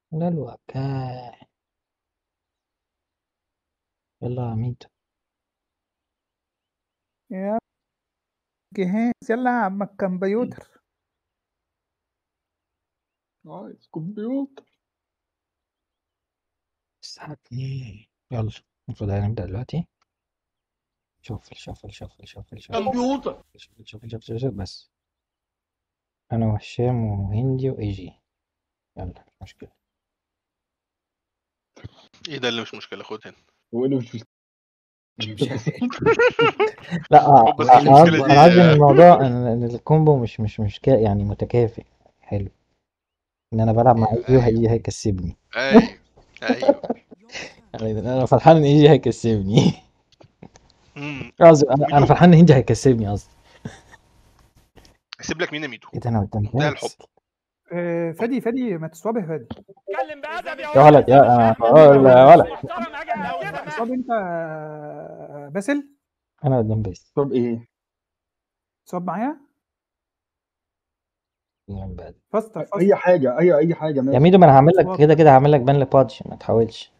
لا الوكاء. يلا يا ميدو. يا جهاز يلا يا عم الكمبيوتر. عايز كمبيوتر. الساعة 2. يلا المفروض هنبدأ دلوقتي. شوفل شوفل شوفل شوفل شوفل كمبيوتر. شوفل شوفل شوفل شوفل بس. أنا وهشام وهندي وإيجي. يلا مش مشكلة. ايه ده اللي مش مشكله؟ خد هنا. هو اللي مش مش عارف. لا خد بس المشكله أنا قصدي إن دي. الموضوع إن الكومبو مش يعني متكافئ. حلو. إن أنا بلعب مع إيجي ايوه وهيجي هيكسبني. ايوه ايوه. يعني أنا فرحان إن إيجي هيكسبني. امم قصدي أنا ميدو فرحان إن هندي هيكسبني قصدي. اسيب لك مين يا ميدو؟ إيه ده أنا قدام منتهى الحب. بس. فادي ما تسوابه فادي. اتكلم بأدب يا ولد يا ولد. محترم يا جدع. تصواب انت باسل. أنا قدام بس. طب ايه؟ تصواب معايا قدام بس. فاستر اي حاجه اي حاجه يا ماشي. ميدو ما انا هعمل لك صواب. كده هعمل لك بان لبادج ما تحاولش.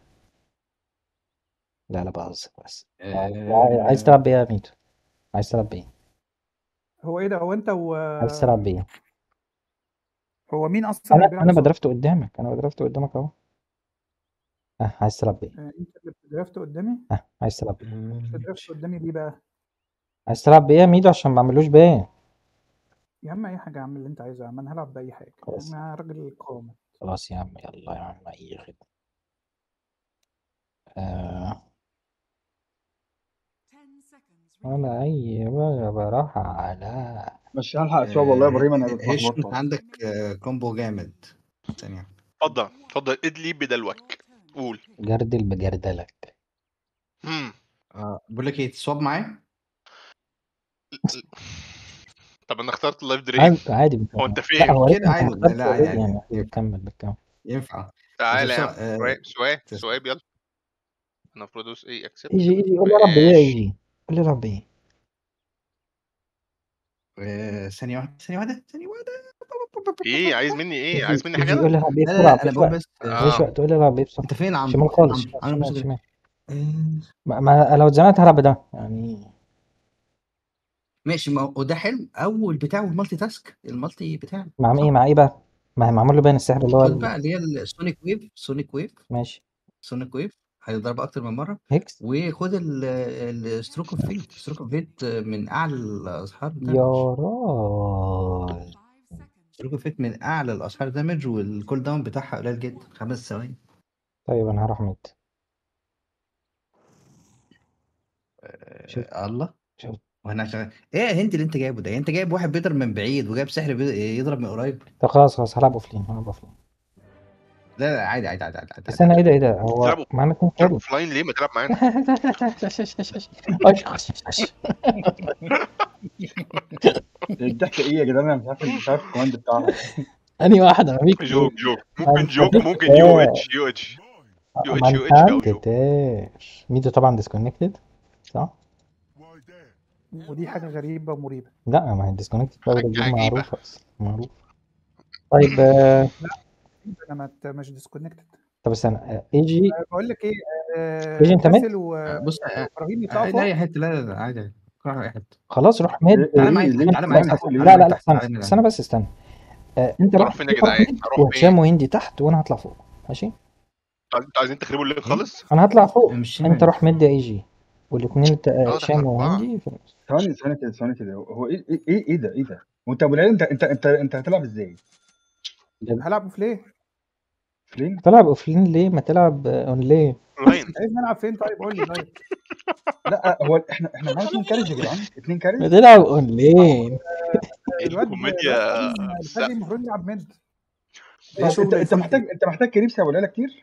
لا بهزر بس. عايز تلعب بايه يا ميدو؟ عايز تلعب بايه؟ هو ايه ده؟ هو انت عايز تلعب بايه؟ هو مين اصلا اللي بيلعب انا صواب؟ بدرفت قدامك اهو. عايز تلعب بايه؟ انت اللي درافت قدامي. عايز تلعب بايه؟ انت درافت قدامي ليه بقى؟ عايز تلعب بايه يا ميدو عشان ما اعملوش بان؟ يا عم اي حاجه يا عم اللي انت عايزه يا عم، انا هلعب باي حاجه خلاص انا راجل قومي. خلاص يا عم يلا يا عم اي خدمه. انا اي بقى بروح على مش هلحق اشرب والله يا ابراهيم، انا هش اتلخبطت. انت عندك كومبو جامد. ثانية. اتفضل ادلي بدلوك. قول. جردل بجردلك. بقول لك ايه، تسواب معايا؟ طب انا اخترت اللايف درين. عادي هو انت لا فين؟ هو كده انت عادي. مختار لا عادي عادي. يعني ينفع بتكمل. ينفع. تعالى يا بس عم. سواب يلا. انا المفروض ادوس ايه؟ اكسبت. يجي قول لي رب ايه يجي. قول لي رب ايه. ثانية واحدة. ايه عايز مني ايه؟ عايز مني حاجه يجي يقول انا؟ لي رب ايه لا بسرعه انا بقول مفيش بس وقت تقول لي رب ايه بسرعه. انت فين يا عمرو؟ شمال خالص عمرو بس كده. شمال. ما لو اتزنقت هلعب ده يعني. ماشي، ما هو ده حلو. اول بتاع المالتي تاسك، المالتي بتاع مع ايه بقى؟ ما هي معمول له باين السحر اللي هو خد بقى اللي هي السونيك ويف. ماشي. سونيك ويف هيضرب اكتر من مره. هيكس. وخد الستروك اوف فيت من اعلى الاسحار يا دامج. راجل. ستروك اوف فيت من اعلى الاسحار دامج، والكول داون بتاعها قليل جدا 5 ثواني. طيب انا هروح ميت. الله. شوف وانا عشان ايه يا هندي اللي انت جايبه ده؟ انت جايب واحد بيضرب من بعيد وجايب سحر يضرب من قريب. طب خلاص هلعب اوفلين. لا عادي بس انا ايه ده هو تلعب معانا اتنين تلعب حلو. اوف لاين ليه؟ ما تلعب معانا. الضحكه ايه يا جدعان؟ انا مش عارف الكوماند بتاعها. انهي واحده مفيك جوك ممكن جوك ممكن يو اتش ما انت او جوك. عدتش. ميدو طبعا ديسكونكتد صح؟ ودي حاجه غريبه ومريبه. لا ما هي ديسكونكتد اول حاجه الجيم عجيبه. معروفه اصلا معروف. طيب انا مش ديسكونكتد. طب استنى ايجي. بقول لك ايه ايجي انت ميد؟ باسل بص وابراهيم يطلعوا لا فوق. اي حته. لا عادي. روح اي حته. خلاص روح ميد. تعالى معايا ليه؟ تعالى معايا تحت. لا تعالى معايا لا تحت. استنى بس استنى. انت روح اروح فين يا جدعان؟ اروح وهشام فين؟ وهندي تحت وانا هطلع فوق ماشي. انتوا عايزين تخربوا الليل خالص؟ انا هطلع فوق مش انت روح ميد يا ايجي والاثنين ده احنا هشام 4. وهندي في النص. ثواني كده هو ايه ده؟ وانت ابو العيال انت هتلعب ازاي؟ هلعبه في ليه؟ فلين؟ تلعب اوفلين ليه؟ ما تلعب اون ليه؟ لاين. انت عايز نلعب فين طيب؟ قول لي طيب. لا هو احنا معانا 2 كارج يا جدعان، 2 ما كارج. تلعب اون ليه؟ الكوميديا الفادي المفروض يلعب ميد. انت محتاج كريبس يا ابو العيال كتير.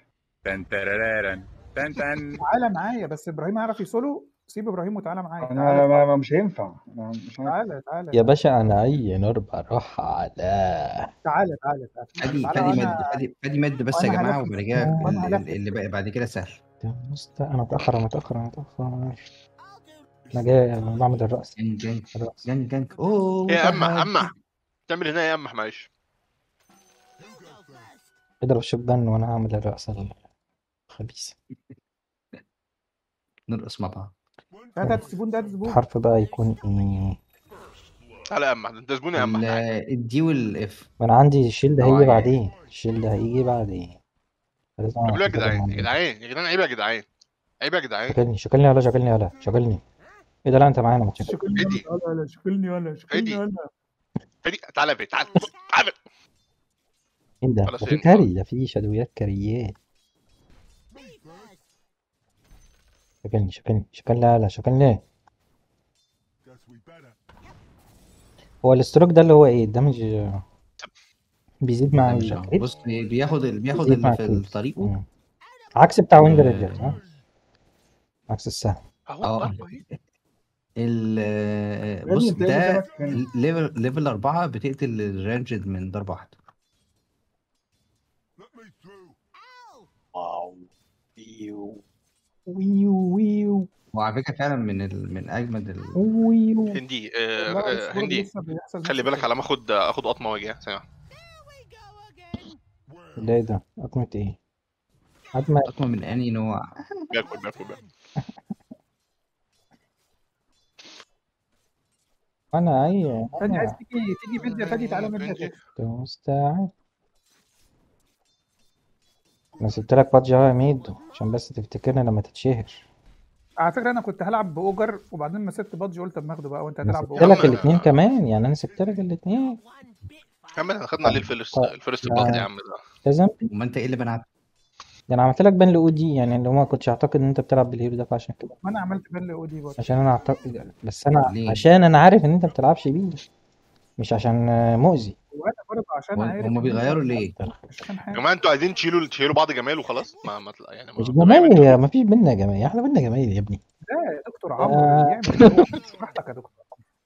تعالى معايا بس ابراهيم هيعرف يسولو. سيب ابراهيم وتعالى معايا. انا تعالى مش هينفع. مش هينفع. تعالى يا باشا انا اي نور بروح على تعالى فادي مد بس يا وأنا جماعه، هلفلف. وبعد كده وأنا هلفلف. اللي بقى بعد كده سهل. انا متاخر انا جاي بعمل الرأس. جنك اوه ايه يا اما تعمل هنا يا اما معلش. اضرب شوتجن وانا هعمل الرقصة الخبيثة. نرقص مع بعض. ده الزبون ده الزبون. الحرف بقى يكون ايه؟ تعالى يا اما انت زبوني اهم حاجه. الدي والاف. ما انا عندي الشيلد هيجي نوعية. بعدين، الشيلد هيجي بعدين. لازم طب يا أعتذر جدعان عن يا جدعان يا جدعان، عيب يا جدعان، عيب يا جدعان. شكلني ولا شكلني ولا شكلني. ايه ده؟ لا انت معانا ما تشكل. شكلني هدي ولا شكلني ولا شكلني هدي ولا. هدي، تعالى يا بيه، تعالى تعالى. ايه ده؟ خلاص ده في يعني كاري، ده في شادويات كاريات. شكلني ولا شكلني. هو الاستروك ده اللي هو ايه؟ الدمج بيزيد ده مع مش الكريت؟ بص بياخد بيزيد اللي مع في الكريت. طريقه. عكس بتاع ويند و... رينجر صح؟ عكس السهم. اهو اه الضربه اهي. بص انت ايه ده قدامك كان؟ ليفل 4 بتقتل الرانجد من ضربة واحدة. واو. ويو. وعلى فكرة فعلا من أجمد ويو. هندي والله لسه برضه هندي، لسه بيحصل خلي نفس بالك الشيء. على ما اخد قطمه واجي ثانيه. ده ايه ده؟ أطمة ايه؟ أطمة. أطمن من أنهي نوع. باكل. أنا أي فادي عايز أنا تيجي بيت يا فادي، تعالى نبدا يا شيخ. مستعد. أنا سبت لك بادج أهو يا ميدو عشان بس تفتكرني لما تتشهر. على فكره انا كنت هلعب باوجر وبعدين ما سبت بادجي قلت اما اخده بقى وانت أنا هتلعب سبت باوجر. لك الاتنين كمان، يعني أنا سبت لك الاتنين. يا عم احنا خدنا ليه الفيرست بلاد يا عم ده؟ ده ذنبي. وما أنت إيه اللي بنعت؟ ده أنا عملت لك بان لأو دي، يعني اللي هو ما كنتش أعتقد إن أنت بتلعب بالهيرو ده، فعشان كده. ما انا عملت بان لاودي برضه. عشان أنا أعتقد، بس أنا ليه؟ عشان أنا عارف إن أنت ما بتلعبش بيه، مش عشان مؤذي. وانا برضه عشان عارف هما ان انت بيغيروا ليه؟ مش عشان يا حاجه. جماعه انتوا عايزين تشيلوا بعض جمال وخلاص، ما يعني مش تمام جمايل، انتوا. ما فيش بينا جمايل، احنا بينا جمايل يا ابني. لا يا دكتور عمرو يعمل اللي هو براحتك يا دكتور.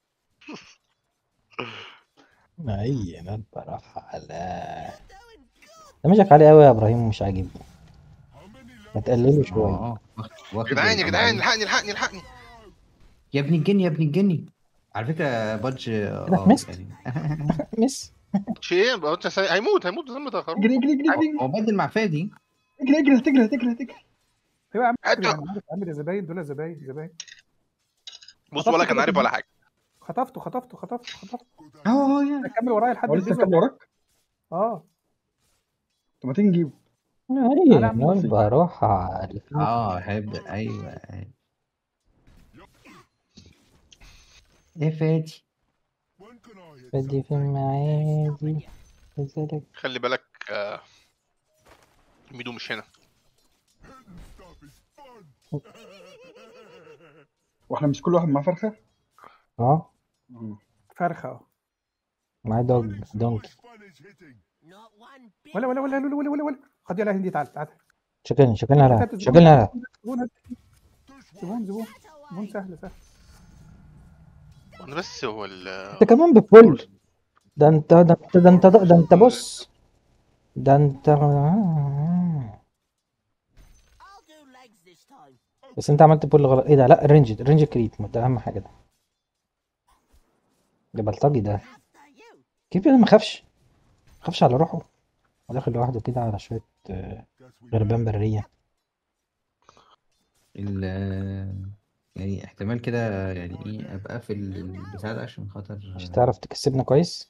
اي انا بصراحة لا، دمجك عالي قوي يا ابراهيم ومش عاجبني، ما تقلله شوية. يا جدعان يا جدعان، الحقني. يا ابن الجني. على فكرة بادج كده مست. يعني مس. شيء هيموت زي ما تاخروا. اجري هو بدل مع فادي. اجري. ايوه يا عم هاتوا. انا عارف عامل يا زباين دول زباين. بص ولا كان عارف ولا حاجه. خطفته. يا كمل ورايا لحد هو لسه البيزا. مكمل وراك؟ اه طب ما تيجي نجيبه. اي أنا عم انا بروح على هيبدأ. ايوه ايه فادي. بدي في المعادي لذلك. خلي بالك ميدو مش هنا. واحنا مش كل واحد معاه فرخه؟ اه فرخه اه. معايا دونكي. ولا خد يلا هندي تعال. شكلني على زبون سهل. انا بس هو انت كمان بفل. ده انت بص. ده انت بس انت عملت بول غلط. ايه ده؟ لا الرينج كريت ده اهم حاجه. ده بلطجي ده. كيف انا ما خافش على روحه وداخل لوحده كده على شويه غربان بريه. يعني احتمال كده يعني ايه ابقى في البتاع ده عشان خاطر مش تعرف تكسبنا كويس.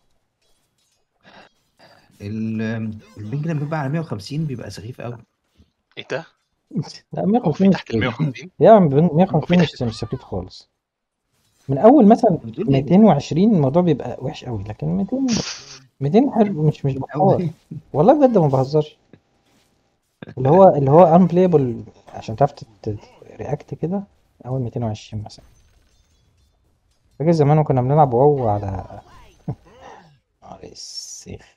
البنج لما بيبقى على 150 بيبقى سخيف قوي. ايه ده؟ لا هو 150 في مش تحت ال 150؟ يا عم 150 مش سخيف خالص. من اول مثلا بتقول ايه؟ 220 الموضوع بيبقى وحش قوي، لكن 200 حلو، مش بحوار والله بجد ما بهزرش. اللي هو unplayable عشان تعرف رياكت كده اول 220 مثلا. فاكر زمان كنا بنلعب واو على السيخ.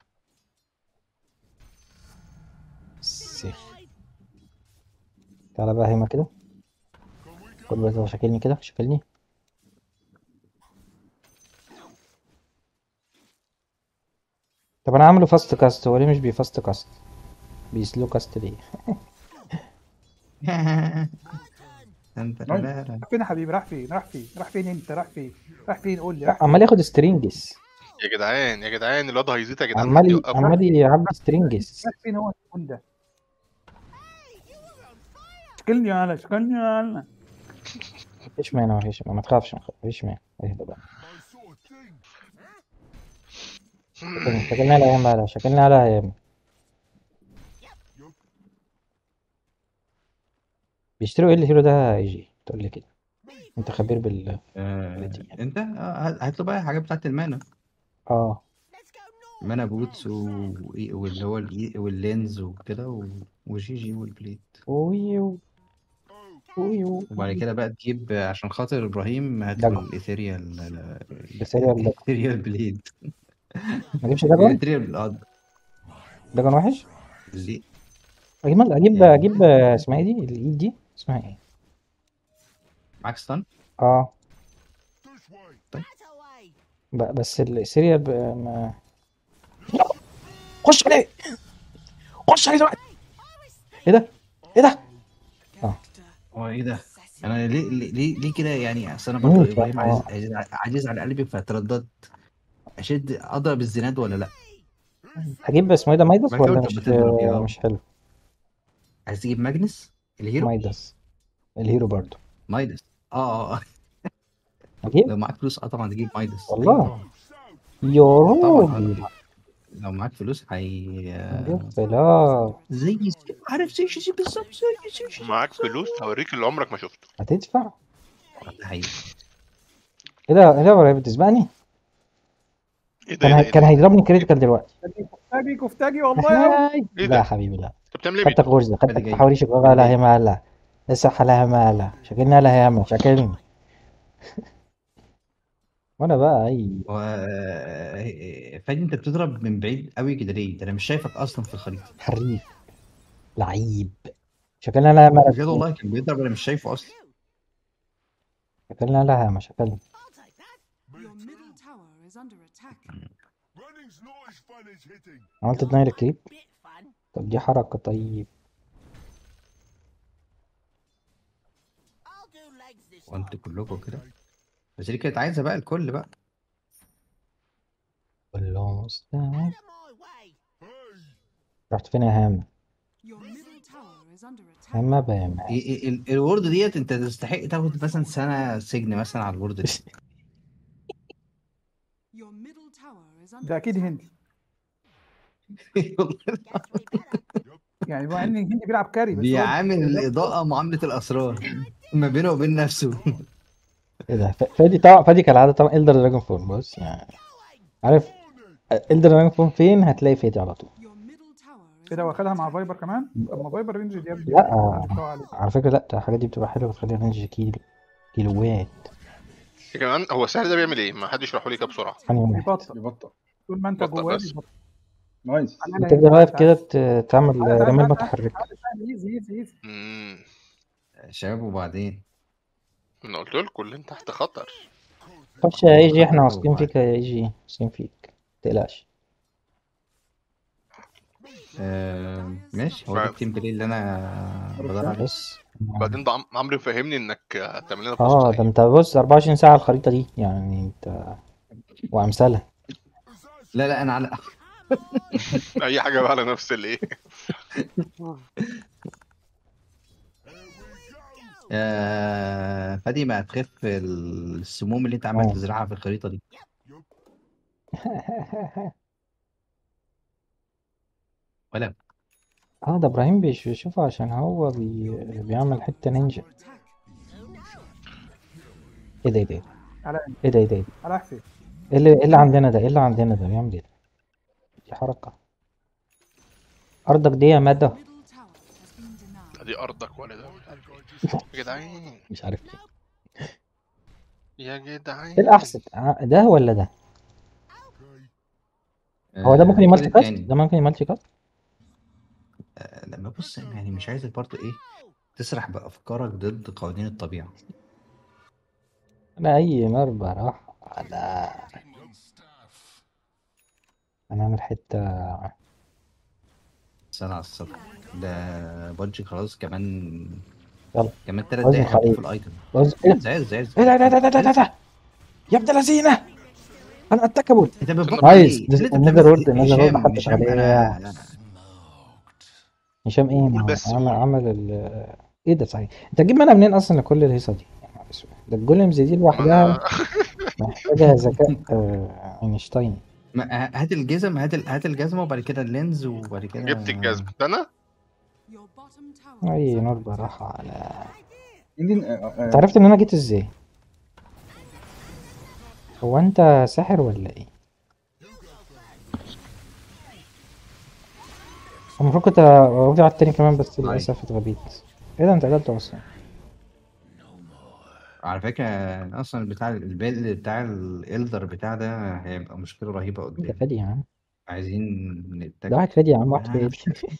تعالى بقى هنا كده، خد بقى شكلني كده طب انا عامله فاست كاست، هو ليه مش بيفاست كاست؟ بيسلو كاست ليه؟ فين يا حبيبي؟ راح فين انت؟ راح فين قول لي راح عمال ياخد سترينجز. يا جدعان يا جدعان الواد هيزيد يا جدعان، حد عمال يوقفه. عمال يعبي سترينجز. فين هو الجون ده؟ شكلني على شكلني على. مفيش مانع ما تخافش مفيش مانع، اهدى بقى. شكلنا على ايام بقى، شكلنا على ايام. بيشتروا ايه الهيرو ده يجي تقول لي كده؟ انت خبير بال انت هات له بقى الحاجات بتاعت المانا. اه مانا بوتس واللي هو واللينز وكده وجي جي والبليد. ويو ويو وبعد كده بقى تجيب عشان خاطر ابراهيم هات له دجو. الايثيريال بسيريال ده الايثيريال بليد. ما اجيبش داجون. الايثيريال داجون وحش. اللي اجيب اسمها ايه دي الايد دي اسمها ايه؟ معاك ستان. اه طيب بس السيريال ما... خش عليه خش عليه دلوقتي. ايه ده ايه ده؟ هو ايه ده؟ انا ليه كده يعني؟ اصل انا برضه ابراهيم عزيز على قلبي، فترددت اشد اضرب الزناد ولا لا. اجيب اسمه ايه ده مايدس بعد كده ولا قلت مش بتضرب يا مش حلو؟ عايز تجيب ماجنس الهيرو. مايدس الهيرو برضو مايدس اجيب لو معاك فلوس طبعا تجيب مايدس. والله يا طبعا راجل. لو معاك فلوس لا زي عارف زي شيء بالظبط زي معاك فلوس هوريك اللي عمرك ما شفته. هتدفع. ده حقيقي. ايه ده ايه ده بتسبقني؟ ايه ده ايه ده كان هيضربني كريتيكال دلوقتي. كفتاجي والله يا هاي. إيه لا ده؟ يا حبيبي لا. انت بتعمل ايه يا خدتك ميدو؟ غرزة أدي خدتك جاي. تحاولي شغالة لا هي مالا لسه لها مالا شكلنا لها ياما شكلني وانا بقى اي فادي انت بتضرب من بعيد قوي كده ليه؟ ده انا مش شايفك اصلا في الخريطه. حريف لعيب شكلنا لها مالا بجد والله كان بيضرب انا مش شايفه اصلا. شكلنا لها ياما شكلنا. Your middle tower is under attack. عملت دنايل الكريب. طب دي حركة طيب. وانتوا كلكم كده بس دي كانت عايزه بقى الكل بقى. كلهم مستوى. رحت فين يا هامة؟ Your middle tower is under attack. هامة بامة. الورد ديت انت تستحق تاخد مثلا سنه سجن مثلا على الورد دي. Your middle tower is under ده اكيد attack. هندي، يعني بما ان الهندي بيلعب كاري بس هو بيعامل الاضاءه معامله الاسرار ما بينه وبين نفسه. ايه ده فادي طبعا فادي كالعادة طبعا إلدر دراجون فورم بص يعني عارف إلدر دراجون فورم فين هتلاقي فادي على طول. Your middle tower is كده under واخدها مع attack. فايبر كمان. اما فايبر رينج دي يا ابني لا عليه. على فكرة لا الحاجات دي بتبقى حلوة بتخليها رينج كيلوات. يا جدعان هو السحر ده بيعمل ايه؟ ما حد يشرحه لي كده بسرعه. ثانية واحدة. بيبطل يبطل. طول ما انت بطل جواه بس. بيبطل. نايس. بتبدأ واقف كده تعمل رمال متحركة. ايزي شباب وبعدين انا قلت لكم اللي انت تحت خطر. خش يا اي جي احنا واثقين فيك يا اي جي واثقين فيك متقلقش. ماشي. هو ده التيم بلاي اللي انا بدور عليه. بس بعدين ده عمرو مفهمني انك هتعمل لنا بوست ده انت بص 24 ساعة على الخريطة دي يعني انت وامثالها. لا انا على اي حاجه بقى على نفس الايه. فادي ما هتخف السموم اللي انت عمال تزرعها في الخريطه دي. ولا ده ابراهيم بيشوفه عشان هو بيعمل حتة نينجا. ايه ده ايه ده على حسين ايه اللي عندنا ده بيعمل ايه ده؟ دي حركة ارضك دي يا مدى. Middle tower has been denied. دي ارضك ولا ده مش عارف ايه. يا جدعان مش عارف ايه يا جدعان ايه الاحسن ده ولا ده؟ هو ده ممكن يمالتي كاست؟ ده ممكن يمالتي كاست؟ لما بص يعني مش عايزك برضه ايه تسرح بافكارك ضد قوانين الطبيعه. انا اي نار براح انا اعمل حتة. سنة على الصبر ده بادجي خلاص كمان. يلا كمان 3 عاوز دقايق الخليط. في الايتم. ايه زي ده يا ابن لذينه انا اتكبل. انت بتبطل نايس. ليه؟ اللي انت النذر بتعمله وورد النذر وورد هشام محدش هشام عليه. انا هشام ايه؟ قول ما بس انا قول. عمل ايه ده صحيح؟ انت تجيب منها منين اصلا لكل الهيصه دي؟ يا نهار اسود. ده الجولمز دي ما لوحدها انا محتاجه ذكاء اينشتاين. هات الجزم، هات الجزمه وبعد كده اللينز وبعد كده جبت الجزمة ده انا. Your bottom tower اي is نور under براحه على. انت عندي عرفت ان انا جيت ازاي؟ هو انت ساحر ولا ايه؟ المفروض كنت ارجع على التاني كمان بس للاسف اتغبيت. ايه ده انت قتلته اصلا؟ على فكره اصلا بتاع البيل بتاع الالدر بتاع ده هيبقى مشكله رهيبه ده قدام. فادي يا عم. عايزين ده واحد فادي يا عم. واحد فادي.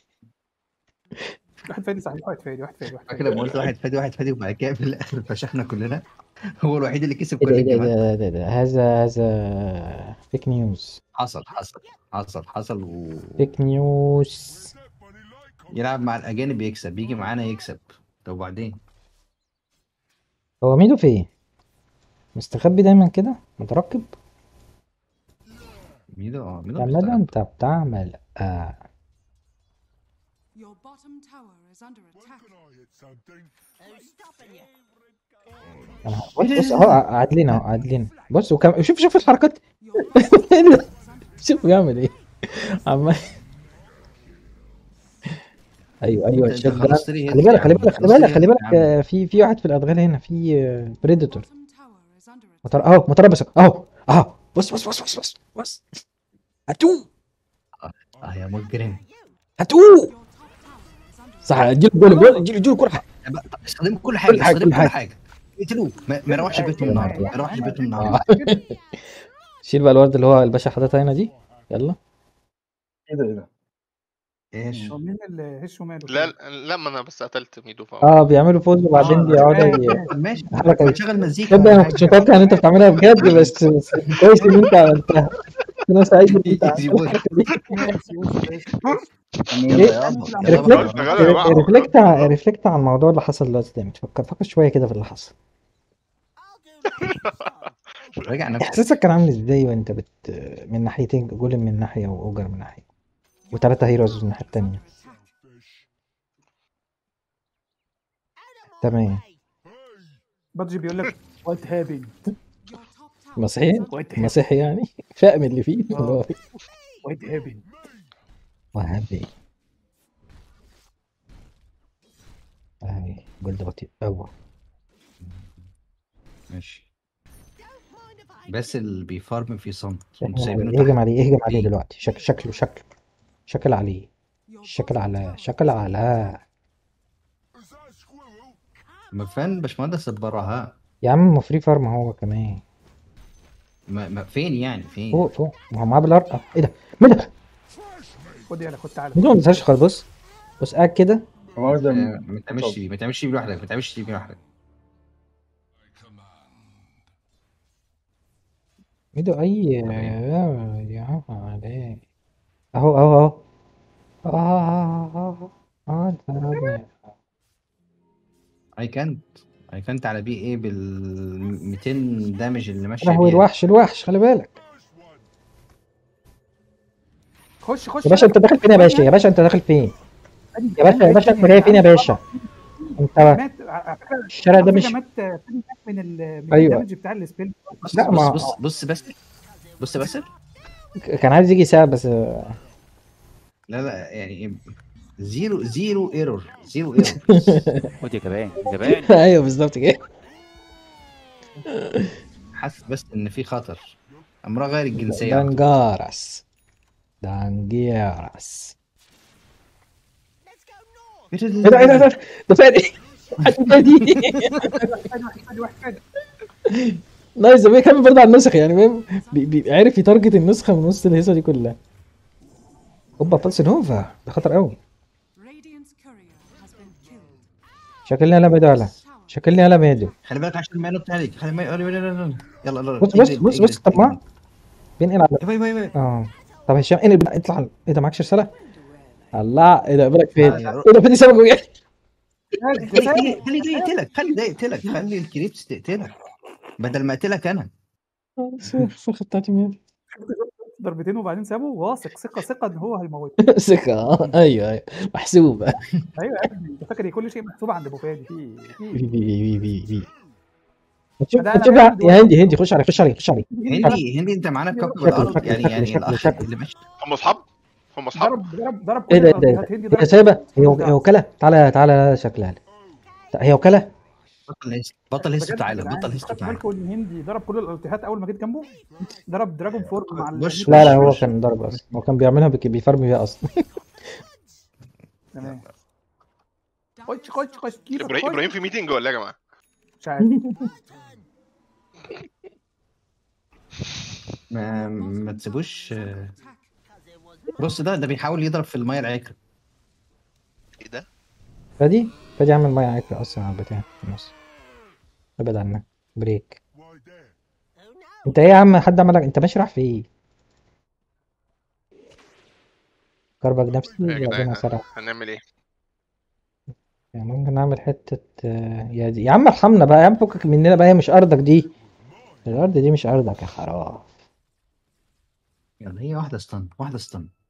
واحد فادي صحيح، واحد فادي واحد فادي واحد فاكر فادي. لما قلت واحد فادي وبعد كده في الاخر فشخنا كلنا. هو الوحيد اللي كسب ايه كل ده ايه ده الجيمات. ده هذا فيك نيوز. حصل فيك نيوز. يلعب مع الاجانب يكسب، يجي معانا يكسب. طب وبعدين هو ميدو فين؟ مستخبي دايما كده مترقب. ميدو يا مدى انت بتعمل Your bottom tower is under attack. بص اهو قاعد لنا اهو قاعد لنا. بص شوف الحركات. Your bottom tower is under شوف بيعمل ايه عمال. ايوه انت الشات ده. خلصت لي خلي هيلث بالك يا خلي عم، بالك خلي خلصت لي بالك خلي هيلث بالك يا عم. في واحد في الادغال هنا في بريدتور. bottom tower is under attack. اهو متربص اهو بص هاتوه يا مجرم. هاتوه. Your top tower is under صح attack. اديله كل حاجه. استخدم كل حاجه، حاجة، استخدم كل كل حاجة. حاجه. اقتلوه، ما يروحش بيتهم النهارده، ما يروحش بيتهم النهارده. شيل بقى الورد اللي هو الباشا حاططها هنا دي. يلا. ايه ده ايش هو مين اللي هش وماله؟ لا لا، ما انا بس قتلت ميدو فهو. بيعملوا فوز وبعدين بيقعدوا ماشي حركة. شغل مزيكا تصدق ولا انا ما كنتش حاجه. متوقع ان انت بتعملها بجد بس كويس ان انت عملتها. انا سعيد ان انت عملت يسيبوه. الحركه دي. انا ريفلكت على الموضوع اللي حصل دلوقتي تاني. فكر شويه كده في اللي حصل. راجع نفسك. احساسك كان عامل ازاي وانت من ناحيتين جولم من ناحيه واوجر من ناحيه وثلاثه هيروز من الناحيه التانيه. تمام. بادجي بيقول لك وات هابينج. Your top tower مسيحي is under مسيحي يعني فاهم اللي فيه. وات هابينج. وهبي اهي جلد بطيء قوي. ماشي. بس اللي بيفارم في صمت، انتوا سايبينه يهجم تحت. عليه دلوقتي. شكل عليه. Your شكل bottom على tower شكل is على فين باشمهندس البراهاء؟ يا عم فري فارم هو كمان. فين يعني فين؟ فوق ما هو معاه بالارقم. ايه ده؟ مين ده؟ خد يلا خد تعالى. مين ده؟ ما تنساش خالص. بص قاعد كده. ما تعملش بيه لوحدك. مين ده؟ اي يا عم عليه. اهو انت راجل. اي كانت على بي ايه بال 200 دامج اللي ماشيه هو بيها. الوحش خلي بالك. خش يا باشا انت داخل فين يا باشا انت داخل فين يا باشا انت جاي فين يا باشا انت مات الشارع ده مش مات من أيوة. الدمج بتاع السبيل. لا ما بص كان عايز يجي ساعة بس. لا يعني زيرو ايرور خد يا جبان ايوه بالظبط كده. حاسس بس ان في خطر. امراه غير الجنسيه على طول. دانجيراس ايه ده ده فادي واحد نايس. ده بيكمل برضه على النسخ يعني فاهم. عارف يتارجت النسخة من وسط الهيصة دي كلها. اوبا فالس نوفا ده خطر قوي. Radiant's courier has been killed. شكلني على ميدو على شكلني على ميدو. خلي بالك عشان ما ينط عليك. يلا بص طب بينقل على باي. طب هشام انقل اطلع. ايه ده معكش رسالة؟ الله ايه ده بالك فين؟ ايه ده فادي سابك وجاي. خلي ده يقتلك. خلي الكريبس تقتلك بدل ما اقتلك انا. الفرخه بتاعتي مين؟ ضربتين وبعدين سابه واثق ثقه ان هو هيموته. ثقه ايوه محسوبه. ايوه يا ابني انت فاكر كل شيء محسوب عند ابو فادي في في ده أنا شوف هعمل يا هندي خش علي هندي انت معانا في كوكب الارض يعني الاخ اللي ماشي. هم اصحاب ضرب ايه كل ده الأرضيات. هندي هي ضرب سايبه هي وكاله. تعالى شكلها هي وكاله. بطل هيستو بجد تعالى يا جدعان، بطل هيستو خدت تعالى. بالكم ان هندي ضرب كل الالتيهات اول ما جيت جنبه؟ ضرب دراجون فورك مع وش- لا هو كان ضرب اصلا، هو كان بيعملها بيفرم بيها اصلا. تمام. خش كيف ابراهيم في ميتنج ولا يا جماعه؟ مش عارف. ما تسيبوش. بص ده بيحاول يضرب في الميه العكر. ايه ده؟ فادي عامل ميه عكر اصلا على البتاع في النص. ابعد عنك بريك. انت ايه يا عم؟ حد عملك انت ماشي راح في ايه؟ كربك نفسي يا وبعدين جدعان اسرع. هنعمل ايه؟ يعني ممكن نعمل حتة يا عم ارحمنا بقى يا عم، فكك مننا بقى، هي مش ارضك دي، الارض دي مش ارضك يا خراب. يلا هي واحده استن واحده.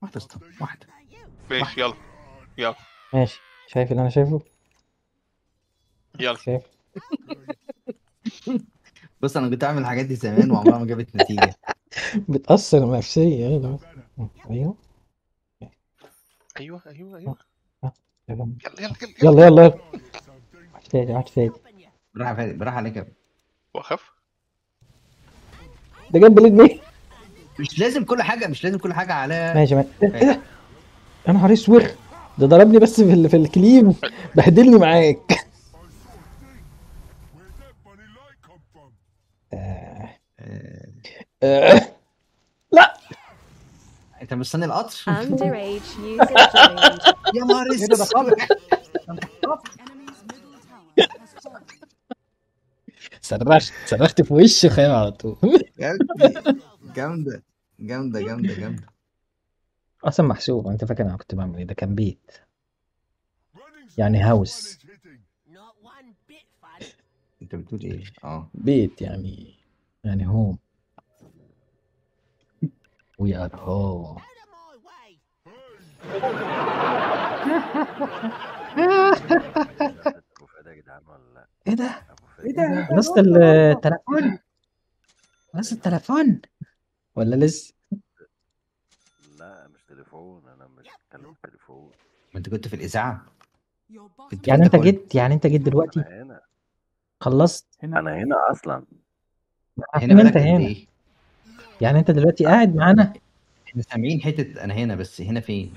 ماشي يلا ماشي شايف اللي انا شايفه؟ يلا شايف؟ بص انا كنت اعمل الحاجات دي زمان وعمرها ما جابت نتيجه. بتأثر نفسيا. ايوه ايوه يلا يلا يلا واحد تاني براحه عليك يا ابني. واخف. ده جاب بليد مين؟ مش لازم كل حاجه على ماشي ايه ده؟ يا نهار اسود، ده ضربني بس في الكليف، بهدلني معاك. لا انت مستني القطر. Underage user joined. يا نهار ايه ده اسود. صرخت في وش خيال على طول. جامده. اصلا محسوب، انت فاكر انا كنت بعمل ايه؟ ده كان بيت يعني هاوس. انت بتقول ايه؟ بيت يعني هوم. وي ار هوم. ايه ده؟ خلصت التليفون؟ ولا لسه؟ لا مش تليفون، انا مش بتكلم في تليفون. ما انت كنت في الاذاعه. يعني انت جيت دلوقتي انا هنا خلصت؟ انا هنا اصلا. هنا انت هنا يعني انت دلوقتي قاعد معانا؟ احنا سامعين حته انا هنا، بس هنا فين؟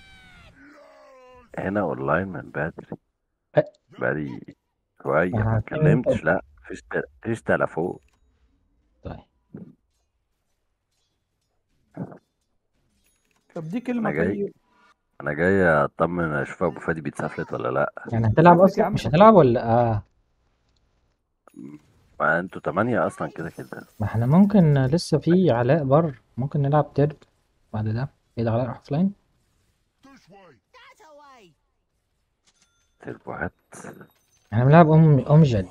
هنا اونلاين من بدري، بقالي شويه ما اتكلمتش. لا مفيش تليفون. طيب طب دي كلمه طيب. انا جاي اطمن اشوف ابو فادي بيتسافلت ولا لا. يعني هتلعب اصلا؟ مش هتلعب ولا ما انتوا 8 اصلا كده. ما احنا ممكن لسه في علاء بر، ممكن نلعب ترب بعد ده. ايه ده علاء راح فلاين؟ تربوهات. احنا بنلعب امجد.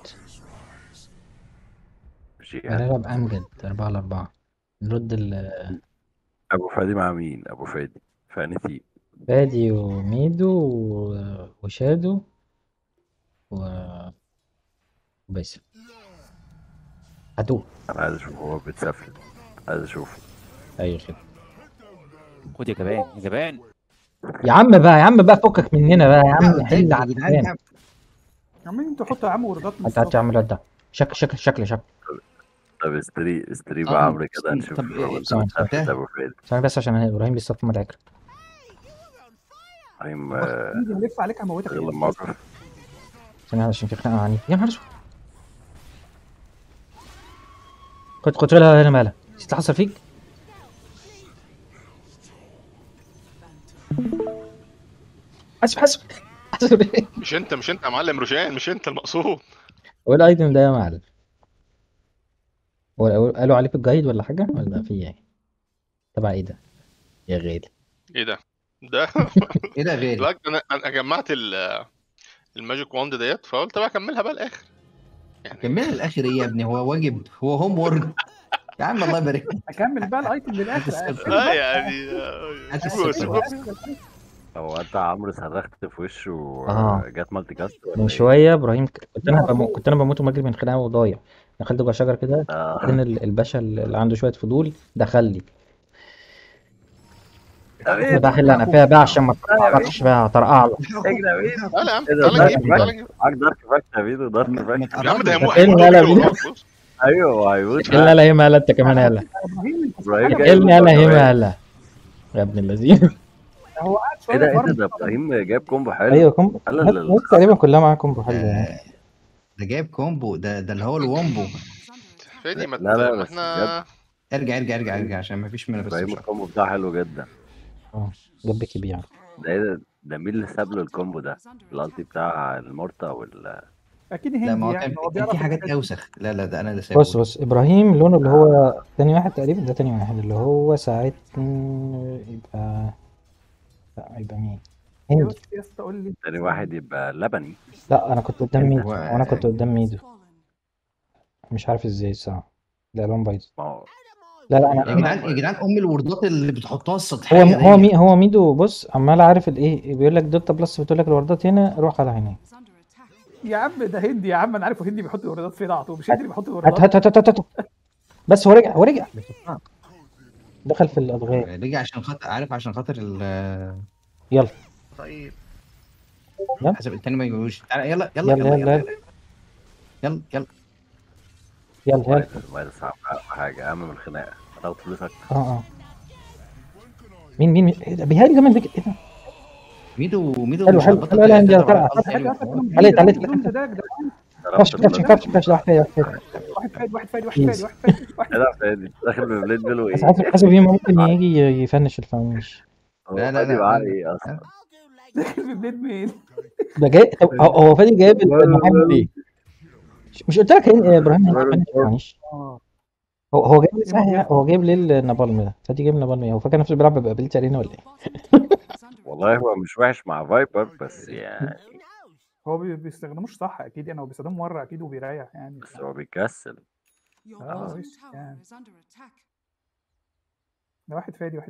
جيهاد. هنلعب امجد 4-4 نرد ابو فادي مع مين؟ ابو فادي فانتي فادي وميدو وشادو وباسم. هاتوه. انا عايز اشوف هو بيتسافلت، عايز اشوفه. ايوه كده. خد يا جبان يا عم بقى فكك مننا بقى يا عم، حل على الكلام. عمالين انتوا حطوا يا عم وردات من هات يا عم الواد ده. شكل طب استري بقى عمرو كده نشوف طب هو إيه؟ بيتسافلت ابو فادي. ثانية بس عشان ابراهيم بيصطف مدعكة. ابراهيم هلف عليك هموتك. غير الموقف. ثانية عشان في خناقة عنيف. يا نهار اسود. خد هنا مالها اللي حصل فيك. حسب مش انت يا معلم روشان، مش انت المقصود. هو الايتم ده يا معلم قالوا عليه في الجايد ولا حاجة ولا في ايه؟ تبع ايه ده يا غالي؟ ايه ده ايه ده غالي؟ دلوقتي انا جمعت الماجيك واند ديت، فقلت بقى اكملها بقى الاخر. كملها الاخر ايه يا ابني؟ هو واجب، هو هوم وورك. يا عم الله يبارك لك. اكمل بقى الايتم للاخر. يعني هات سيبوه السكر. سيبوه. هو انت عمرو صرخت في وشه آه. جت مالتي كاست ولا من ايه؟ شويه ابراهيم كنت انا بموت ومجري من خناقه وضايع، دخلت جوه شجره كده، بعدين الباشا اللي عنده شويه فضول دخل لي ايه بقى حل انا فيها بقى عشان ما تتعرفش بقى هطرقع له. اجري يا ميدو. تعالى يا عم ايه ده تعالى نجيب تعالى نجيب معاك دارك فاكت يا ميدو، دارك فاكت. يا عم ده إيه اللي قلب هيموت ده؟ وراك. بص ايوه هيموت. الا لا هيما هلا انت كمان هلا ابراهيم جاي اللي يموت هلا كمان. هيما هلا يا ابن اللذين. هو قاعد ايه شويه ده ايه ده فرم. ده ابراهيم جايب كومبو حلو. ايوه كومبو لا، لا، لا، الناس تقريبا كلها معاها كومبو حلو يعني. ده جايب كومبو، ده اللي هو الوombo. فادي ما لا، لا، ما بس احنا ارجع عشان ما فيش منه بس ابراهيم مش عارف. الكومبو بتاعه حلو جدا. جاب كبير. ده ايه ده مين اللي ساب له الكومبو ده؟ الالتي بتاع المورتا اكيد لا هندي ما هو يعني هو كان بيعرف في حاجات الحاجات دي. اوسخ. لا ده انا اللي سايبه. بص ابراهيم لونه اللي هو تاني واحد تقريبا، ده تاني واحد اللي هو ساعات يبقى، لا يبقى مين؟ هندي. بس يا اسطى قول لي تاني واحد يبقى لبني. لا انا كنت قدام ميدو هو- وانا كنت قدام ميدو مش عارف ازاي الصراحه، ده لون بايظ. ما هو لا انا يا جدعان ام الوردات اللي بتحطوها هو السطحيه هو دي. هو ميدو بص عمال عارف الايه، بيقول لك دوتا بلس بتقول لك الوردات هنا روح على هنا. يا عم ده هندي يا عم، انا عارفه هندي بيحط الوردات فين على طول، مش هندي اللي بيحط هات الوردات. هات هات هات بس هو رجع دخل في الادغال. رجع عشان خاطر عارف، عشان خاطر يلا طيب يلا. حسب التاني ما يقولوش. تعالى يلا يلا يلا يلا يلا يلا. يلا ما صعب حاجه اهم من الخناقه. هتاخد فلوسك. مين ايه ده بيهاجم كمان ايه ده؟ ميدو حلو مش حلو هتبطل لا لا تلاتة لا ولا فرقع حلو. عليه واحد كاش ده فادي واحد فادي لا فادي داخل ببليد بيلو ايه؟ حاسب يوم ممكن يجي يفنش الفمش. لا فادي معاه ايه اصلا؟ داخل ببليد مين؟ ده جاي طب هو فادي جايب المحمد ليه؟ مش قلت لك يا ابراهيم معلش هو جايب صحيح، هو جايب ليه النابالم ده؟ فادي جايب النابالم ايه؟ هو فاكر نفسه بيلعب بابيلتي علينا ولا ايه؟ والله هو مش وحش مع فايبر بس يعني هو بيستخدموش صح اكيد يعني، هو بيستخدمه مره اكيد وبيريح يعني. بس هو بيكسل. وش يعني ده واحد فادي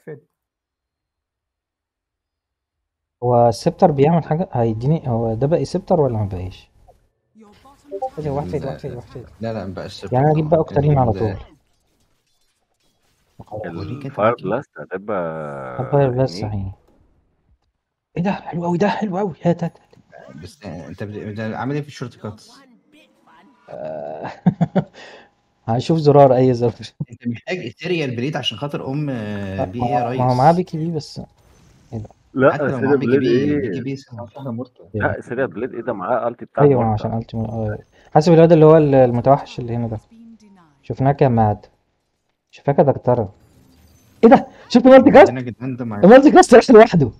هو السبتر بيعمل حاجه هيديني، هو ده باقي سبتر ولا ما بقاش؟ واحد فادي لا ما بقاش. يعني انا اجيب بقى اوكتالين على طول. الفاير بلاست هتبقى فاير بلاست صحيح. ايه ده حلو قوي، ده حلو قوي. هات بس انت عامل ايه في الشورت كاتس؟ هنشوف زرار اي زرار. انت محتاج سيريال بليد عشان خاطر بي ايه يا ريس. ما هو معاه بيكي بي بس. لا حتى لو سيريال معاه بليد بيكي ايه؟ بي لا سيريال بليد ايه ده معاه التي بتاع ايوه المورتا. عشان التي حاسب الواد اللي هو المتوحش اللي هنا ده، شفناه كان مات، شفناه كده دكتوره. ايه ده؟ شفت مالتي كاست؟ المالتي كاست راح لوحده.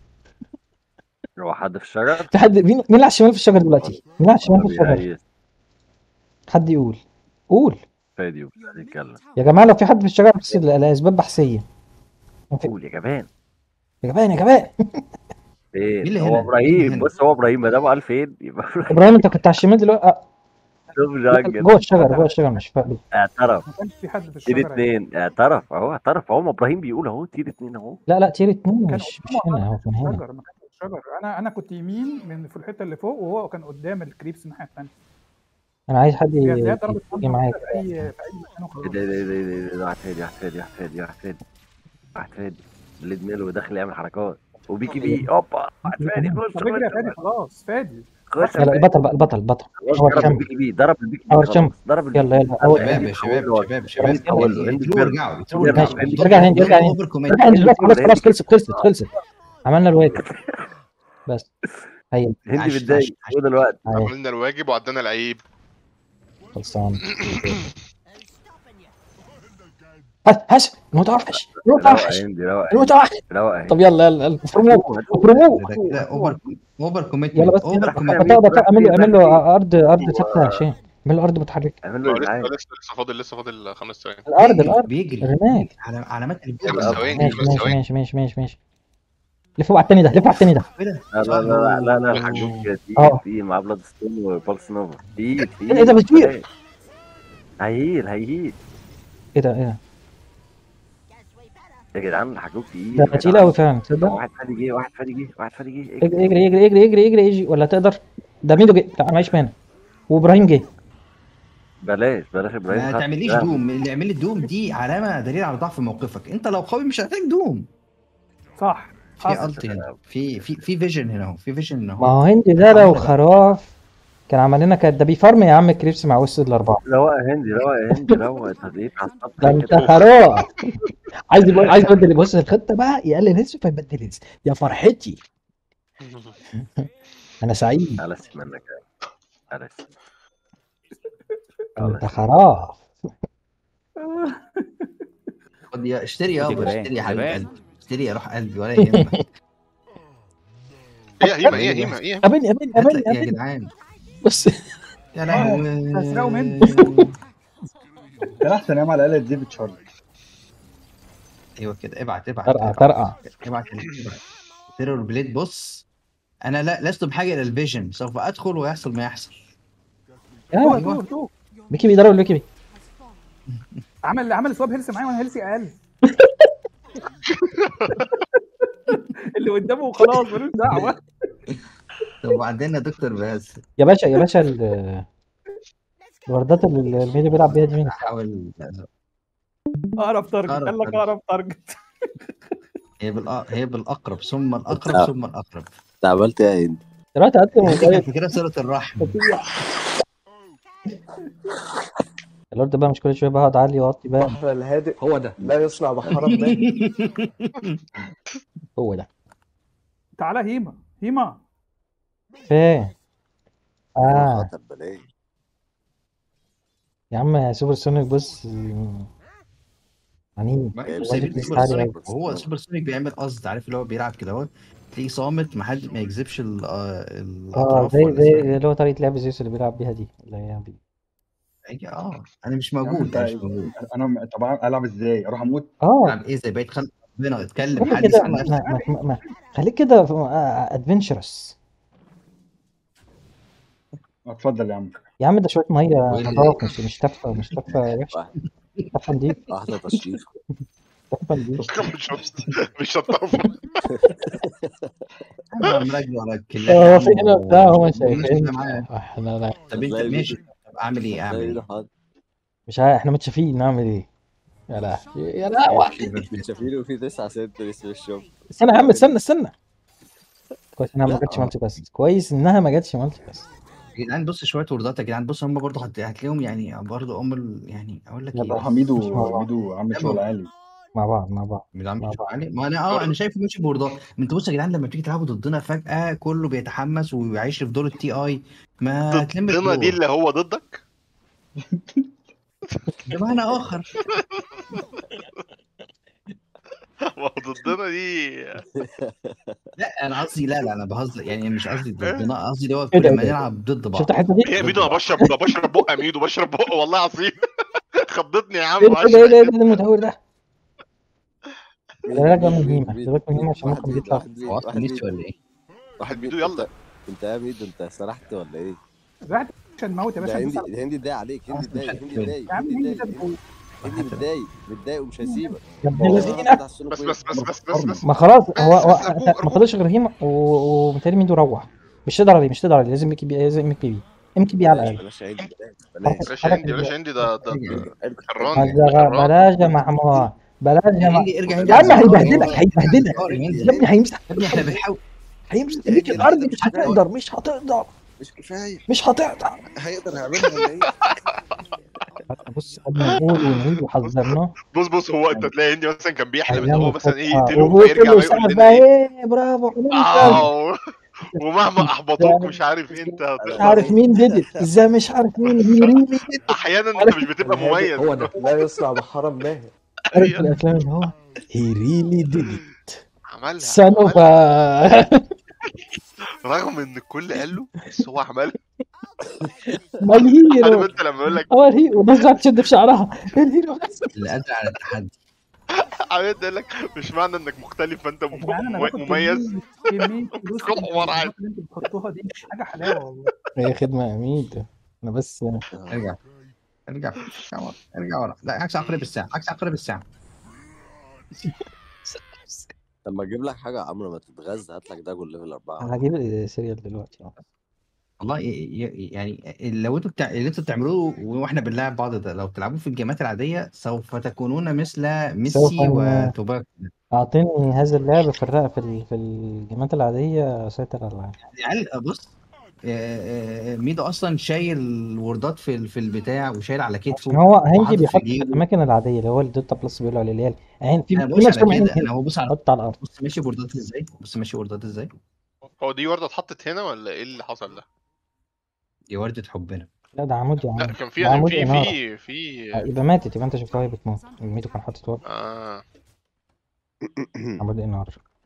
هو حد في الشجر؟ في حد مين اللي على الشمال في الشجر دلوقتي؟ مين اللي على الشمال في الشجر؟ حد يقول قول. فادي يتكلم يا جماعه لو في حد في الشجر بس لاسباب بحثيه قول يا جبان. يا جبان فين هو ابراهيم؟ بص هو ابراهيم ما دام قال فين يبقى ابراهيم انت كنت على الشمال دلوقتي. شوف جانجل جوه الشجر مش فاهم. اعترف. ما كانش في حد في تير الشجره. 2 اعترف اهو ما ابراهيم بيقول اهو تير 2 اهو. لا تير 2 مش هنا، هو كان هنا. ما كانش في الشجر. انا كنت يمين من في الحته اللي فوق وهو كان قدام الكريبس الناحيه الثانيه. انا عايز حد يجي معاك في اي مكان وخلاص. ده واحد فادي ليد ميلو داخل يعمل حركات وبيكي بي اوبا واحد فادي طب اجري يا فادي خلاص فادي. يلا البطل ضرب البيكي بي ضرب البيكي بي ضرب يلا شباب ارجع هندي خلاص خلصت عملنا الواجب بس. هي هندي بتضايق طول الوقت. عملنا الواجب وعدنا العيب. خلصان. هس المتوحش طب يلا اوفر كوميت. يلا بس اعمل له ارض ثابته عشان اعمل له ارض متحركه. لسه فاضل 5 ثواني. الارض بيجري رمال علامات ماشي لفوا على التاني ده لا في مع بلاد ستون وبالس نوفا. ايه ده بتطير. هيهيل ايه ده ايه ده؟ يا جدعان حجوك تقيل ده يا تقيل جدعان. قوي فعلا تصدق. واحد فادي جه واحد فادي جه واحد فادي جه اجري اجري اجري اجري اجري اجري اجري ولا تقدر؟ ده ميدو جه، لا انا معيش مانع. وابراهيم جه. بلاش ابراهيم ما خد. تعمليش لا. دوم، اللي يعمل لي الدوم دي علامه دليل على ضعف موقفك. انت لو قوي مش هتحتاج دوم. صح في حصل. الت هنا، في فيجن هنا اهو، في فيجن هنا ما اهو. هو هندي ده لو خراف كان عمل لنا كده. ده بيفارم يا عم كريبس مع وسط الاربعه. روق يا هندي روق يا هندي روق. انت ليه اتعصبت ده ليه انت كده؟ خراف. عايز يبدل. بص الخطه بقى، يقلل هيلث فيبدل هيلث. يا فرحتي انا سعيد. على منك على انت خراف. خد يا اشتري خد يا يابا، جبان، اشتري يا حبيب جبان. قلبي، اشتري يا روح قلبي ولا يهمك. ايه هيما ايه هيما ايه قابلني قابلني هات قابلني يا قابلني. جدعان. بص يا لهوي. هسرقه مني. كان احسن يا عم على الاقل ديفيد شارلز. ايوه كده، ابعت ترقع ترقع. ابعت. تيرور بليد. بص انا لست بحاجه الى الفيجن، سوف ادخل ويحصل ما يحصل. ايوه بيكي بيضرب بيكي بي. عمل سواب هيلث معايا وانا هيلثي اقل. اللي قدامه وخلاص ملوش دعوه. طب وبعدين يا دكتور بس يا باشا يا باشا الوردات اللي الميدو بيلعب بيها دي مين؟ احاول. اقرب تارجت قال لك اقرب تارجت. هي بالاقرب ثم الاقرب ثم الاقرب. انت عملت ايه يا هندي؟ دلوقتي قدم انت فاكرها صله الرحم. اللورد بقى مش كل شويه بقعد اعلي واوطي بقى. البحر الهادئ هو ده لا يصنع بحرا ما. هو ده. تعالى هيما فين؟ خطر بلاش يا عم سوبر سونيك بص عنيد. هو سوبر سونيك بيعمل قصد، عارف اللي هو بيلعب كده اهو، تلاقيه صامت ما يجذبش الاطراف. زي اللي هو طريقه لعب زيوس اللي بيلعب بيها دي اللي هي انا مش موجود. انا طبعا العب ازاي؟ اروح اموت؟ العب ايه زي بقيت خلق ربنا؟ اتكلم حدث عن نفسك. خليك كده ادفنشرس. اتفضل يا عم. يا عم ده شويه ميه نضاف، مش تفه وحشه. تفه نضيف. واحده تشريف. تفه نضيف. مش شطافه. انا مراجع على الكلاب. في هنا بتاع هم شايفين احنا لا. طب انت ماشي، طب اعمل ايه؟ مش عارف احنا متشافين نعمل ايه؟ يا لا يا لا متشافين وفي 9 سنت لسه الشوب. استنى يا عم استنى كويس انها ما جاتش مالتي بس. كويس انها ما جاتش مالتي بس. يا جدعان بص شويه وردات يا جدعان. بص هم برضه هتلاقيهم يعني برضه يعني اقول لك ايه ميدو عامل شغل عالي مع بعض ما انا شايف ماشي بوردات. انتوا بصوا يا جدعان لما بتيجي تلعبوا ضدنا فجاه كله بيتحمس ويعيش في دور التي اي. ما تلم ضدنا دي اللي هو ضدك بمعنى اخر. ضدنا دي. لا انا قصدي لا انا بهزر يعني، مش قصدي ضدنا، قصدي اللي هو لما نلعب ضد بعض. شفت الحته دي؟ يا ميدو انا بشرب بق ميدو بشرب بق والله العظيم. خضتني يا عم. ايه المتهور ده؟ خلي بالك بقى من هيما عشان ممكن يطلع. واحد ميسي ولا ايه؟ واحد ميدو يلا. انت يا ميدو انت سرحت ولا ايه؟ سرحت عشان نموت يا باشا. هندي اتضايق عليك. هندي متضايق ومش هيسيبك. بس ما خلاص هو ما فاضلش غير هيما ومتهيألي ميدو روح. مش تقدر عليه لازم ام كي بي على الاقل. بلاش هندي ده بلاش يا محمود بلاش يا عم هيبهدلك يا ابني هيمسح. يا ابني احنا بنحاول هيمسح ليك الارض. مش هتقدر مش كفايه. مش هتقدر. هيقدر يعملها ولا ايه؟ بص قبل نقول ونعيد وحذرناه. بص هو انت تلاقي هندي مثلا كان بيحلم ان هو مثلا ايه يقتله ويرجع يقول لنا ايه برافو ومهما احبطوك مش عارف انت مش عارف مين ديدت ازاي، مش عارف مين احيانا انت مش بتبقى مميز. هو ده لا يصنع بحرا ماهر. عارف الافلام اللي هو هي ريلي ديدت عملها سانوفا. رغم ان الكل قال له بس هو عملها. الهيرو عارف انت لما يقول لك هو الهيرو والناس قاعده تشد في شعرها الهيرو اللي قادر على التحدي. عارف يقول لك مش معنى انك مختلف فانت مميز. كل حوار عادي اللي انتوا بتحطوها دي حاجه حلاوه والله. هي خدمه ميت. انا بس ارجع ارجع ورا ارجع ورا. لا عكس عقرب الساعه، عكس عقرب الساعه. لما اجيب لك حاجه يا عمرو ما تتغذى، هات لك داجون ليفل 4. هجيب سيريال دلوقتي. والله يعني لو انتوا اللي انتوا بتعملوه واحنا بنلعب بعض ده، لو بتلعبوه في الجيمات العاديه سوف تكونون مثل سوف ميسي وتوباك. أعطيني هذا اللعب في الجيمات العادية أسيطر على العالم. العيال بص، ميدو اصلا شايل وردات في البتاع وشايل على عشان كتفه هو هندي وحاطط في بيحط في جيبه. الأماكن العادية اللي هو الدلتا بلس بيقولوا عليه، اللي هي العين في انا في بص على مشروم عين كده، هنا انا هو بص على حط على الأرض. بص ماشي بوردات ازاي، بص ماشي بوردات ازاي. هو دي ورده اتحطت هنا ولا ايه اللي حصل ده؟ دي وردة حبنا. لا ده عمود يا لا عم، كان ده في عمود في إنارة. في يبقى ماتت، يبقى أنت شفتها وهي بتموت. ميدو كان حاطط ورد عمود إنارة.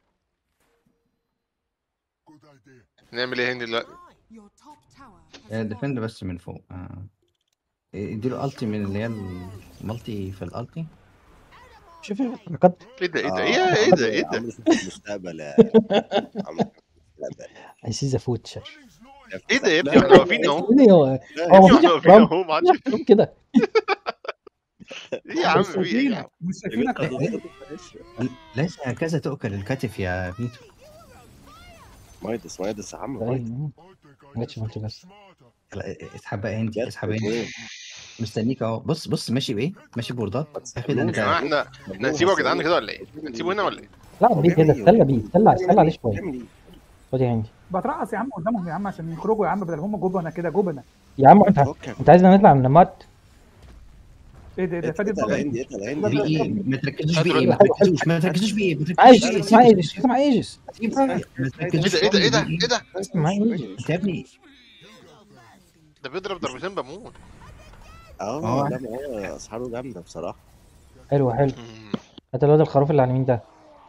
نعمل ايه هندي دلوقتي؟ Your top tower has ديفند بس من فوق. اديله التي من اللي هي المالتي في الالتي. شوف الحركات. ايه ده ايه ده ايه ده عمرو شوف المستقبل يا عمرو. I see the future. ايه ده يا ابني، احنا واقفين اهو إيه هو يا ابني مفيش احنا واقفين احترام، اهو ما مفيش عادش احترام كده. ايه يا عم في ايه يا عم؟ مش شايفينك. ليس هكذا تؤكل الكتف يا ميتو. مايدس يا عم ده مايدس. إيه؟ ما جاتش مالتي بس. اسحب بقى هندي، اسحب هندي. مستنيك اهو. بص ماشي بايه، ماشي بوردات. اخد يا انت جماعه احنا نسيبه يا جدعان كده ولا ايه؟ نسيبه هنا ولا ايه؟ لا بيه كده، استنى بيه، استنى عليه شوية. خد يا هندي. بترقص يا عم قدامهم يا عم عشان يخرجوا يا عم، بدل هم جبنه كده جبنه. يا عم انت عايزنا نطلع من المات. ايه ده فادي اتقل الفضل. عندي اتقل عندي. في ايه، ما تركزوش هات بايه، رد. ما تركزوش ما تركزوش بايه، ما عايز تركزوش اسمع ايجس، اسمع ايجس. ما ايه تركزوش ده ايه ده ايه ده اسمع ايجس. انت يا ابني. ده بيضرب ضربتين بموت. لا معايا اسعاره جامده بصراحه. حلو هات الواد الخروف اللي على اليمين ده.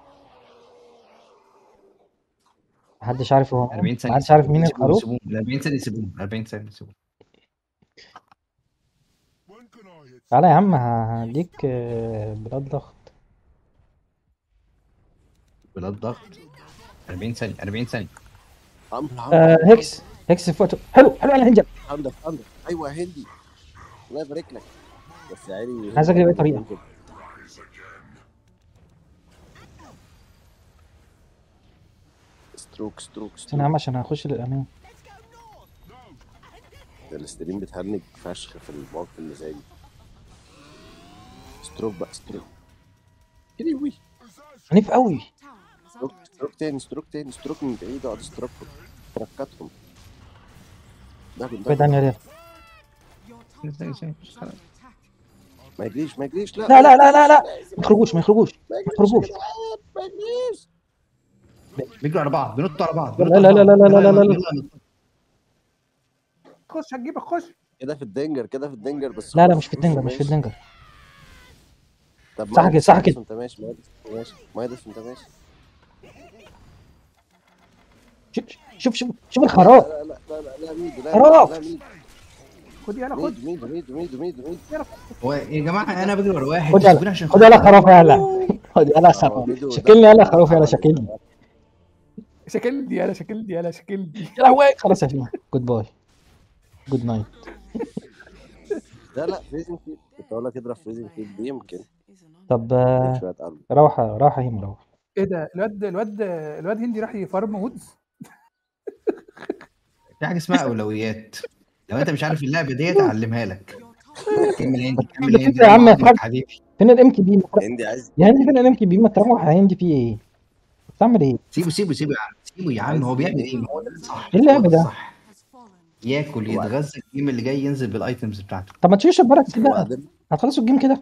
محدش عارف هو 40 ثانيه محدش عارف مين الخروف. 40 ثانيه سيبوهم، 40 ثانيه سيبوهم. تعالى يا عم هديك بلاد ضغط. بلاد ضغط 40 ثانيه 40 ثانيه. هيكس في وقته. حلو على هنجر. عندك ايوه يا هندي الله يبارك لك. بس يا عيني عايز اجري باي طريقه. ستروك استنى يا عم عشان هخش للامان. ده الستريم بتهنج فشخ في المواقف اللي زي دي. ستروك بقى ستروك كده وي عنيف قوي. ستروك تاني ستروك من بعيد اقعد ستروكهم تركاتهم. بعيد عني يا ريال. ما يجريش لا لا ما يخرجوش بيجروا على بعض، بينطوا على بعض. لا خش هتجيبك خش كده في الدنجر بس. لا مش في الدنجر. طب صح كده انت ماشي مايدس انت ماشي. شوف الخراب. لا ميدو خراب. خد يلا خد ميدو يا جماعه انا بجري ورا واحد. خد يلا خروف يلا. خد يلا خروف. شكلني يلا خروف يلا شكلني. شكل دي يا لهوي خلاص يا شباب. جود باي جود نايت. لا فريزنج فيلد كنت اقول لك اضرب فريزنج فيلد دي يمكن. طب روح هي مروح. ايه ده الواد هندي راح يفارم وودز. في حاجه اسمها اولويات، لو انت مش عارف اللعبه ديت اعلمها لك. كمل هندي يا عم حبيبي. فين الام كي بي؟ هندي عايز يا هندي فين الام كي بي؟ ما تروح يا هندي في ايه؟ بتعمل ايه؟ سيبه يا عم هو بيعمل ايه؟ هو ده صح. ايه اللعب ده؟ ياكل يتغذى الجيم اللي جاي ينزل بالايتمز بتاعته. طب ما تشوفش الباركس بقى، هتخلصوا الجيم كده.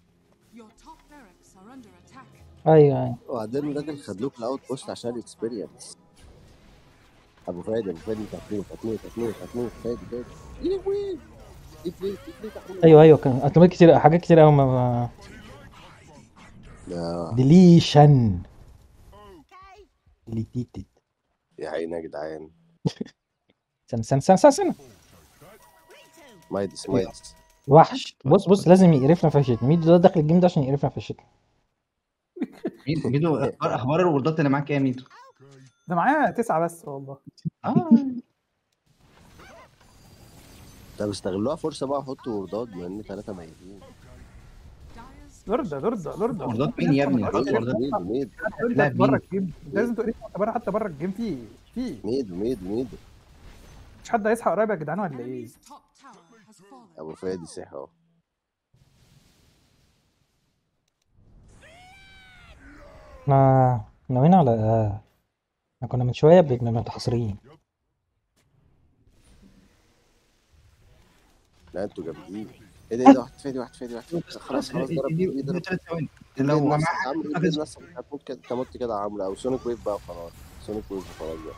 ايوه وبعدين الراجل خد له الاوت بوست عشان اكسبيرينس. ابو فادي انت هتموت فادي ايوه كان اتمنى كتير حاجات كتير قوي ما ديليشن ديليتد يا عيني يا جدعان. سنة مايدس وحش. بص لازم يقرفنا فشتنا. ميدو ده داخل الجيم ده عشان يقرفنا فشتنا. ميدو اخبار الوردات اللي معاك ايه يا ميدو؟ ده معايا 9 بس والله. طب استغلوها فرصه بقى، حطوا وردات بما ان 3 ميتين. لوردا وردات مين يا ابني؟ حط وردات. ميد لا، بره مين؟ الجيم لازم تقول بره، حتى بره الجيم في ميد مش حد هيصحى قريب يا جدعان ولا ايه؟ ابو فادي صح اهو. احنا ناويين على احنا كنا من شوية متحصرين. لا انتوا جامدين. ايه ده واحد فادي خلاص ضرب لو لو معاه عمرو ابن نفسك هتموت كده، تموت كده عمرو او سونيك ويف بقى وخلاص. سونيك ويف وخلاص بقى.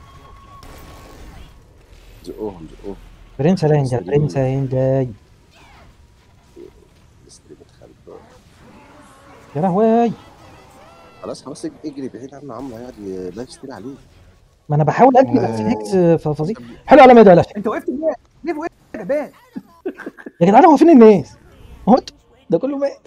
زقوهم برنس هينجا الاستريم اتخلف. يا لهوي. خلاص اجري بعيد عنه، عمرو هيقعد لايف ستيل عليه. ما انا بحاول اجري بس هيكس فظيع. حلو على ميدو. انت وقفت ليه وقفت يا جدعان؟ يا جدعان هو فين الناس؟ هو ده كله مات.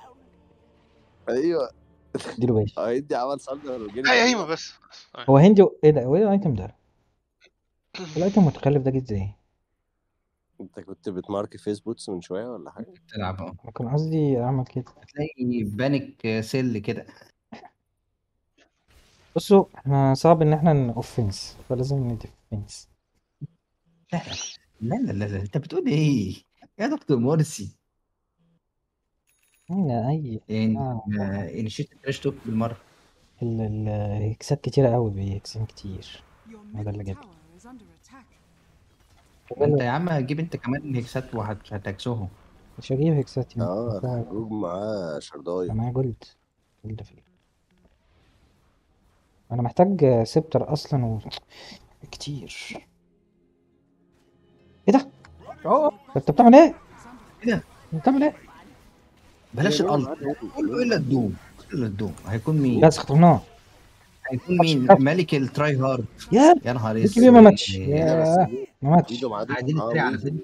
ايوه اديله باش. هيدي عمل صدر وجري. ايوه بس هو هندي ايه ده؟ ايه الايتم ده؟ الايتم المتخلف ده جه ازاي؟ انت كنت بتمارك فيس بوتس من شويه ولا حاجه؟ تلعب اهو. انا كان قصدي اعمل كده. هتلاقي بانك سيل كده. بصوا احنا صعب ان احنا نوفنس فلازم نديفنس. لا انت بتقول ايه يا دكتور مرسي؟ اي انشيت تراش توك بالمره. الهكسات كتيرة قوي، بيهكسين كتير. هذا اللي جابني. انت يا عم هتجيب انت كمان هكسات وهتكسوهم. مش هجيب هكسات يعني. هجوج معاه شرداية. معاه جولد في انا محتاج سبتر اصلا كتير. ايه ده؟ انت بتعمل ايه؟ بتعمل ايه؟ بلاش الالت. كله الا الدوم. هيكون مين؟ بس خطفناه. هيكون مين؟ ملك التراي هارد. يا نهار اسود. ما ماتش. ما ماتش. قاعدين نتريق على فيديو.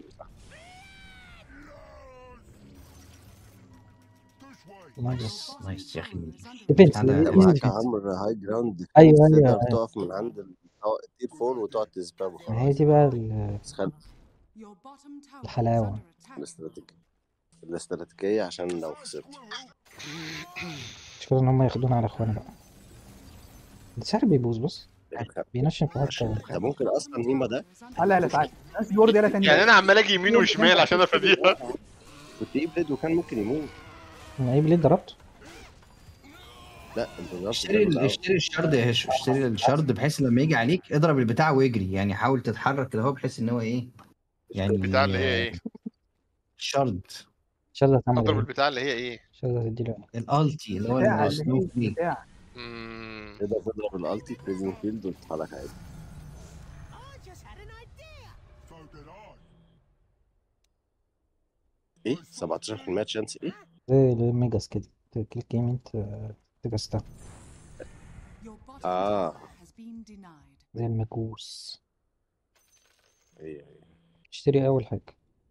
نايس يا اخي. ديفنس معاك عمرو هاي جراوند. ايوه تقدر تقف من عند التير 4 وتقعد تسبابه. ما هي دي بقى الحلاوه. الاستراتيجيه عشان لو خسرت. المشكله ان هم ياخدونا على اخوانا بقى. السعر بيبوظ. بص بينشن في حته. ممكن اصلا هيما ده. تعالى الورد يلا تاني. يعني انا عمال اجي يمين وشمال عشان افاديها. كنت ايه بليد وكان ممكن يموت. انا ايه بليد ضربته؟ لا انت ضربت. اشتري الشرد يا هشام. اشتري الشرد بحيث لما يجي عليك اضرب البتاع واجري. يعني حاول تتحرك كده هو بحيث ان هو ايه يعني البتاع اللي هي ايه؟ الشرد هتعمل اضرب ايه؟ البتاع اللي هي ايه؟ الشرد هتديله ايه؟ الالتي اللي هو السنو فليك. تقدر تضرب الالتي في بريزن فيلد وتتحرك عادي. ايه 17% شانس ايه؟ زي الميجاس كده كليك يمين تجستا. زي المجوس. ايه اشتري اول حاجه.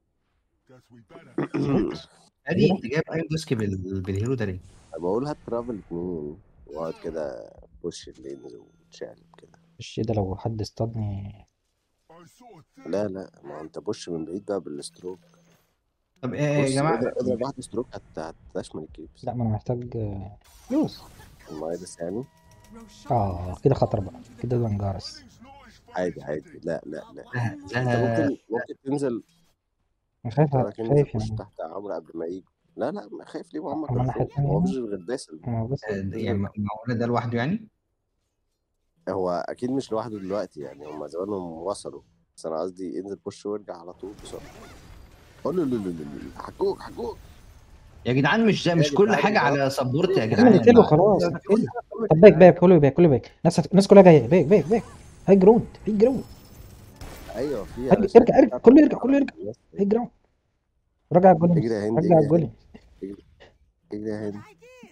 ادي انت جايب ايرون ديسك بالهيرو ده ليه؟ بقول هات ترافل 2 واقعد كده بوش اللينز وتشقلب كده. مش ده لو حد اصطادني. لا ما انت بوش من بعيد بقى بالستروك. طب ايه يا جماعه؟ اضرب واحد ستروك هتشمل الكيبس. لا ما انا محتاج فلوس. المايدس يعني. كده خطر بقى كده بنجارس. عادي لا انت ممكن تنزل. خايف يعني تحت عمرو قبل ما يجي. لا خايف ليه؟ هو مش غير باسل. يعني معقول ده لوحده يعني؟ هو اكيد مش لوحده دلوقتي يعني، هم زمانهم وصلوا. بس انا قصدي انزل بوش وارجع على طول بسرعه. قول له حكوك يا جدعان مش كل حاجه على سبورت يا جدعان. نقتله خلاص. طب باك كله باك. الناس كلها جايه باك. هاي جراوند. ايوه ارجع كله يرجع هاي جراوند. رجع الجولم. رجع الجولم. اجري يا هند.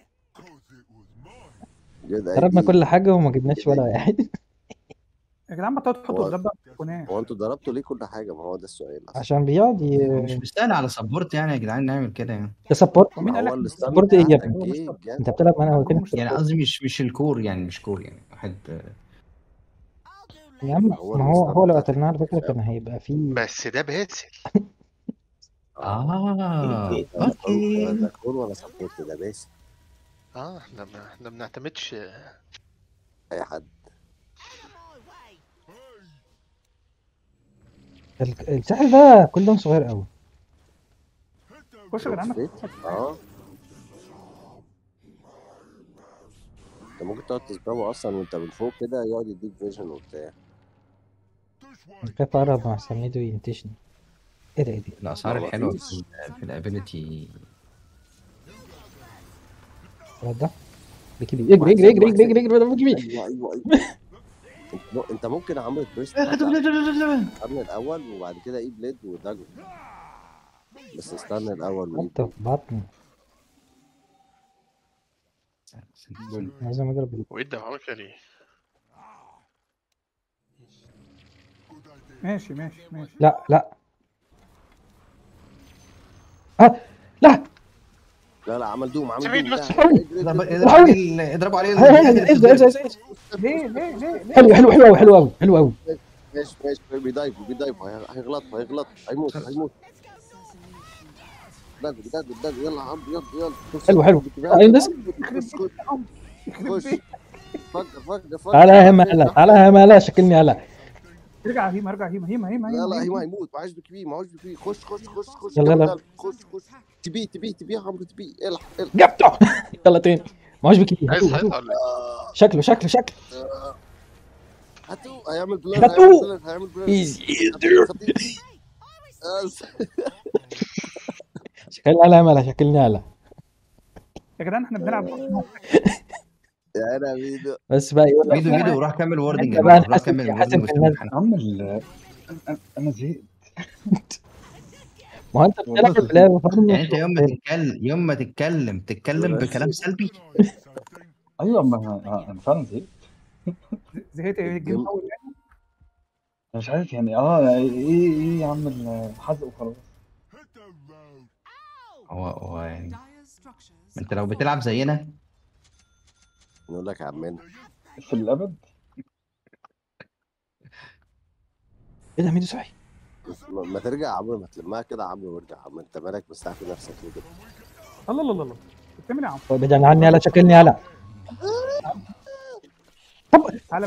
ضربنا كل حاجه وما جبناش ولا واحد. يا جدعان بطلوا تحطوا الغاب بقى. هو انتوا ضربتوا ليه كل حاجه؟ ما هو ده السؤال اصلا. عشان بيقعد مش مستاهل على سبورت يعني يا جدعان نعمل كده يعني. ده سبورت. مين قال لك سبورت ايه يا ابني؟ انت بتلعب معانا يعني قصدي مش الكور يعني. مش كور يعني واحد. يا عم هو ما هو الستان لو بتاعتك قتلناه على فكرة مش كان هيبقى فيه. بس ده باسل. اه ده اوكي. كور ولا سبورت ده باسل. احنا ما بنعتمدش. اي حد. الساحل ده كلهم صغير قوي. خش يا جدعان. اه انت ممكن تقعد تضربه اصلا وانت من فوق كده يقعد يديك فيجن وبتاع. خايف اقرب مع سميدو ينتشني. ايه ده الاسعار ما الحلوه فيش. في الابيلتي. الواد ده بيكيبي اجري اجري اجري اجري اجري اجري بيكيبي. ايوه انت ممكن عملت بريست استنى الاول وبعد كده ايه بليد وداجون. بس استنى الاول انت في بطني لازم اضرب. وايه ده عمل كده ليه؟ ماشي. لا لا لا لا عمل دوم سميد بتاع. بس. اضربوا عليه ايه ليه حلو حلو حلو قوي حلو قوي حلو قوي. ماشي بيدايف هيغلط هيموت داجو يلا يا عم يلا حلو بس خش فكر تعالى يا هلا تعالى يا هلا شكلني هلا. ارجع هيما لا هيما هيموت معهوش بكبير خش يلا خش تبي يا عمرو تبي الحق جبته. يلا تاني معوش بكيبي. عايز حيطة ولا ايه؟ شكله هاتوه هيعمل بلان ايزي بس. شكلني هلا شكلني هلا. يا جدعان احنا بنلعب. يا انا ميدو بس بقى يقول لك ميدو روح كمل ووردنج. بقى روح كمل حاسب ووردنج في الناس. عم انا زهقت. ما هو انت بتلعب في اللعبه يعني انت يوم ما تتكلم بكلام سلبي. ايوه ما انا فعلا زهقت الجيم الاول يعني. مش عارف يعني ايه يا عم الحزق وخلاص. هو يعني انت لو بتلعب زينا نقول لك يا عمنا في الابد. ايه ده ميدو صحي. ما ترجع يا عمرو ما تلمها كده يا عمرو وارجع يا عم انت مالك مستعفي نفسك ليه كده. الله بتعمل يا عم. بدل عني هلا شكلني هلا. طب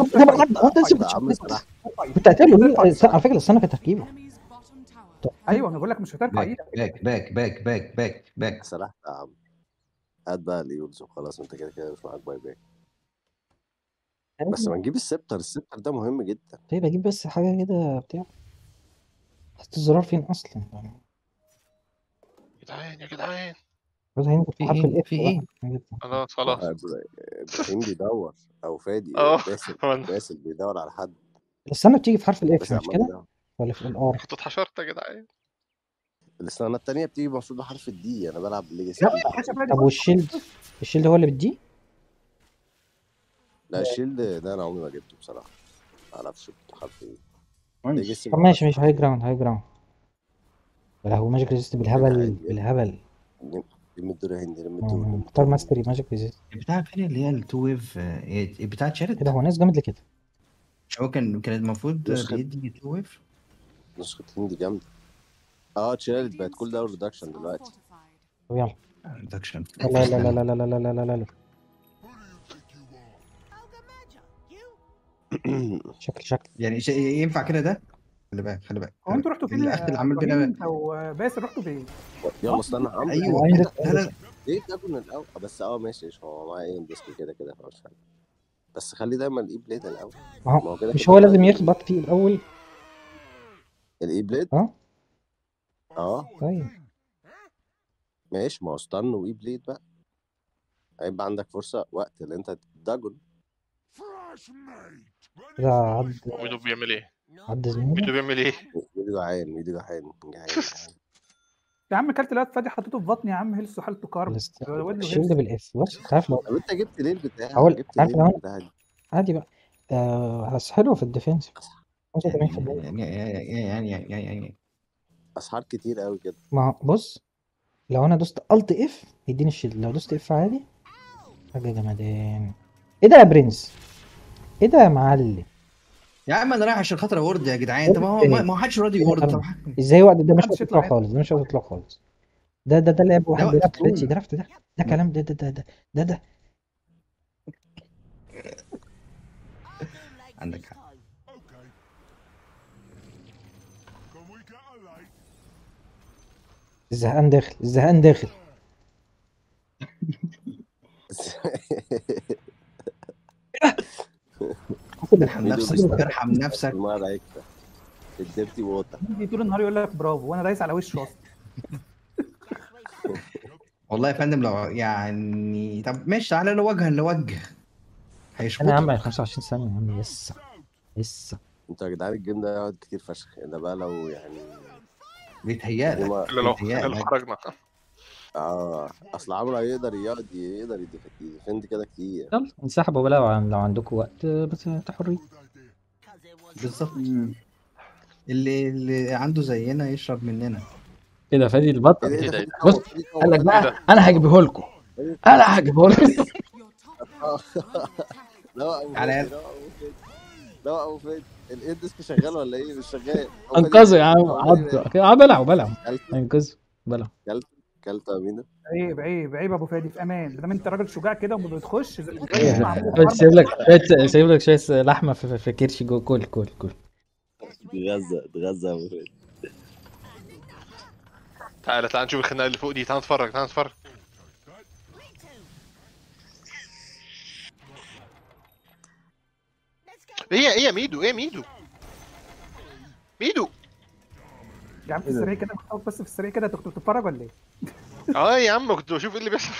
كنت هتقول على فكره السنه كانت تركيبه. ايوه انا بقول لك مش هترفع ايدك. باك. سرحت يا عم. هات بقى اليولز وخلاص انت كده مش معاك باي. بس ما نجيب السبتر ده مهم جدا. طيب اجيب بس حاجه كده بتاع. حط الزرار فين اصلا؟ يا جدعان بس هنا كنت حرف الاف. في ايه؟ خلاص ابراهيم بيدور او فادي باسل بيدور على حد. السنه بتيجي في حرف الاف مش كده ولا في الار؟ كنت اتحشرت يا جدعان. السنه الثانيه بتيجي المفروض بحرف الدي. انا بلعب ليجاسي. طب والشيلد هو اللي بتدي؟ لا الشيلد ده انا عمري ما جبته بصراحه. ما اعرفش حرف ايه. طب ماشي هاي جراوند. ولا هو ماجيك ريزيست بالهبل. لم الدور هندي مختار ماستري ماجيك ريزيست. بتاع فين اللي هي التو ويف بتاع شارد كده. هو ناس جامد لكده. هو كان المفروض بيدي تو ويف. نسخة هندي جامدة. تشيلد بقت كل ده ريدكشن دلوقتي. طب يلا ريدكشن. لا شكل يعني ينفع كده ده. خلي بالك هو انتوا رحتوا فين؟ الاخ اللي عمال بينا انت وباسل رحتوا فين؟ يلا استنى يا عم. ايوه لا ليه تاكل الاول بس ماشي هو معايا ايه ديسك كده مش فاهم. بس خلي دايما الاي بليد الاول. مش هو لازم يخبط فيه الاول الاي بليد؟ طيب ماشي. ما هو استنى واي بليد بقى هيبقى عندك فرصه وقت اللي انت تداجون كده. عد ميدو بيعمل ايه؟ ميدو جعان يا عم كلت الواد فادي حطيته في بطني يا عم. هيلث حالته كارب. الشيلد بالاف. بص خايف لو طب انت جبت ليه البتاع؟ عادي بقى. بس حلو في الديفنس 85%. يعني اسعار كتير قوي كده. ما بص لو انا دوست الت اف يديني الشيلد. لو دوست اف عادي حاجه جمدان. ايه ده يا برنس؟ ايه ده يا معلم؟ يا عم انا رايح عشان خاطر وورد يا جدعان. طب ما حدش راضي يورد. طب ازاي وقت ده مش محدش هتطلع يطلع خالص، ده مش هتطلع خالص. ده لعب واحد وقت بيلعب طول. فليتشي درافت، ده كلام ده عندك حق. الزهقان داخل. ارحم نفسك. الماء عليك الديرتي ووتر. يجي طول النهار يقول لك برافو وانا دايس على وشه اصلا. والله يا فندم لو يعني طب ماشي، تعالى لو وجها لوجه انا يا عم هيشفطك. 25 سنه يا عم، لسه انتوا يا جدعان الجيم ده يقعد كتير فشخ. ده بقى لو يعني بيتهيألك. الا لو خرجنا. اصل عمرو هيقدر يقدر يديفند كده كتير. يلا انسحبوا بقى لو عندكم وقت، بس انتوا حرين. بالظبط. اللي عنده زينا يشرب مننا. ايه ده فادي البطل؟ ايه ده بص قال لك بقى انا هجيبه لكم، على لا ابو فين الديسك شغال ولا ايه؟ مش شغال. انقذوا يا عم، عض بلعوا انقذوا بلعوا. كلت امينه. عيب ابو فادي في امان. ده انت راجل شجاع كده وما بتخش سايب لك شويه لحمه في كرش جوه. كل اتغذى ابو فادي. تعالى نشوف الخناقه اللي فوق دي. تعال نتفرج. ايه ميدو يا عم في السريع كده محتاج، بس في السريع كده انت كنت بتتفرج ولا ايه؟ يا عم كنت بشوف ايه اللي بيحصل.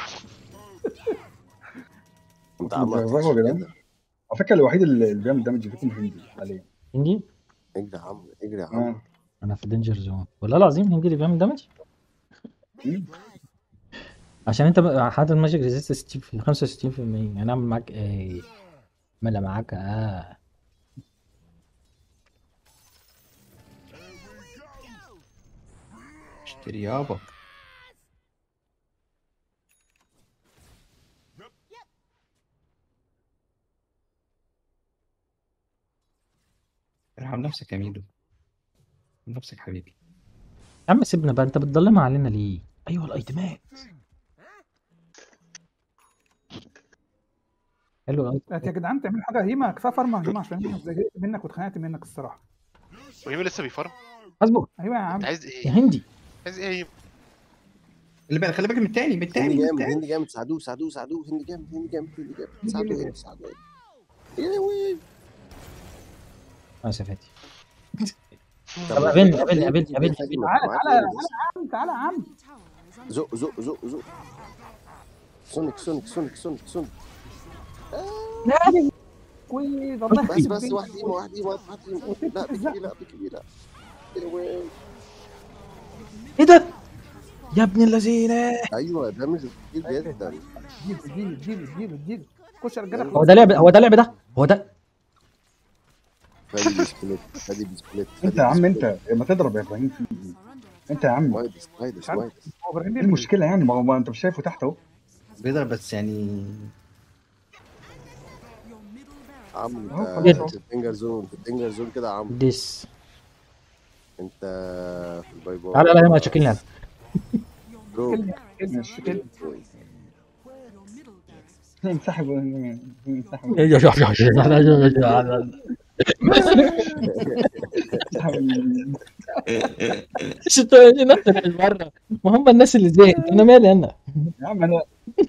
انت بتهزروا يا جدعان؟ على فكره الوحيد اللي بيعمل دامج فيكم هندي حاليا. هندي؟ اجري يا عم. انا في دينجر زون والله العظيم. هندي اللي بيعمل دامج عشان انت حاطط الماجيك ريزيست 65%. انا اعمل معاك ايه؟ ملا معاك اشتري يابا. ارحم نفسك يا ميدو، نفسك حبيبي. يا عم سيبنا بقى، انت بتضلمها علينا ليه؟ ايوه الايتمات حلو يا جدعان تعملوا حاجه. هيما كفايه فرمه هيما، عشان انا زهقت منك واتخانقت منك الصراحه. وهيما لسه بيفرم. اصبر. ايوه يا عم. انت عايز ايه يا هندي؟ عايز ايه هيما؟ اللي خلي بالك من التاني هندي جامد. ساعدوه هندي جامد. ساعدوه يا لهوي. اسفاتي. طب قابلني. تعالى يا عم. زق سونيك. بس واحد لا بكبيرة. ايه ده يا ابن اللذينه؟ ايوه ده مش كتير جدا. اديله خش يا رجاله. هو ده لعب ده فادي بسكليت. انت يا عم انت ما تضرب يا ابراهيم في انت يا عم. وايدس ايه المشكله يعني؟ ما هو انت مش شايفه تحت اهو بيضرب بس يعني. عم انت في الدينجر زون كده يا عم. ديس انت في الباي باي. تعالى ما تشكلني انسحب مرة. ما هم الناس اللي زهقت، انا مالي انا يا عم انا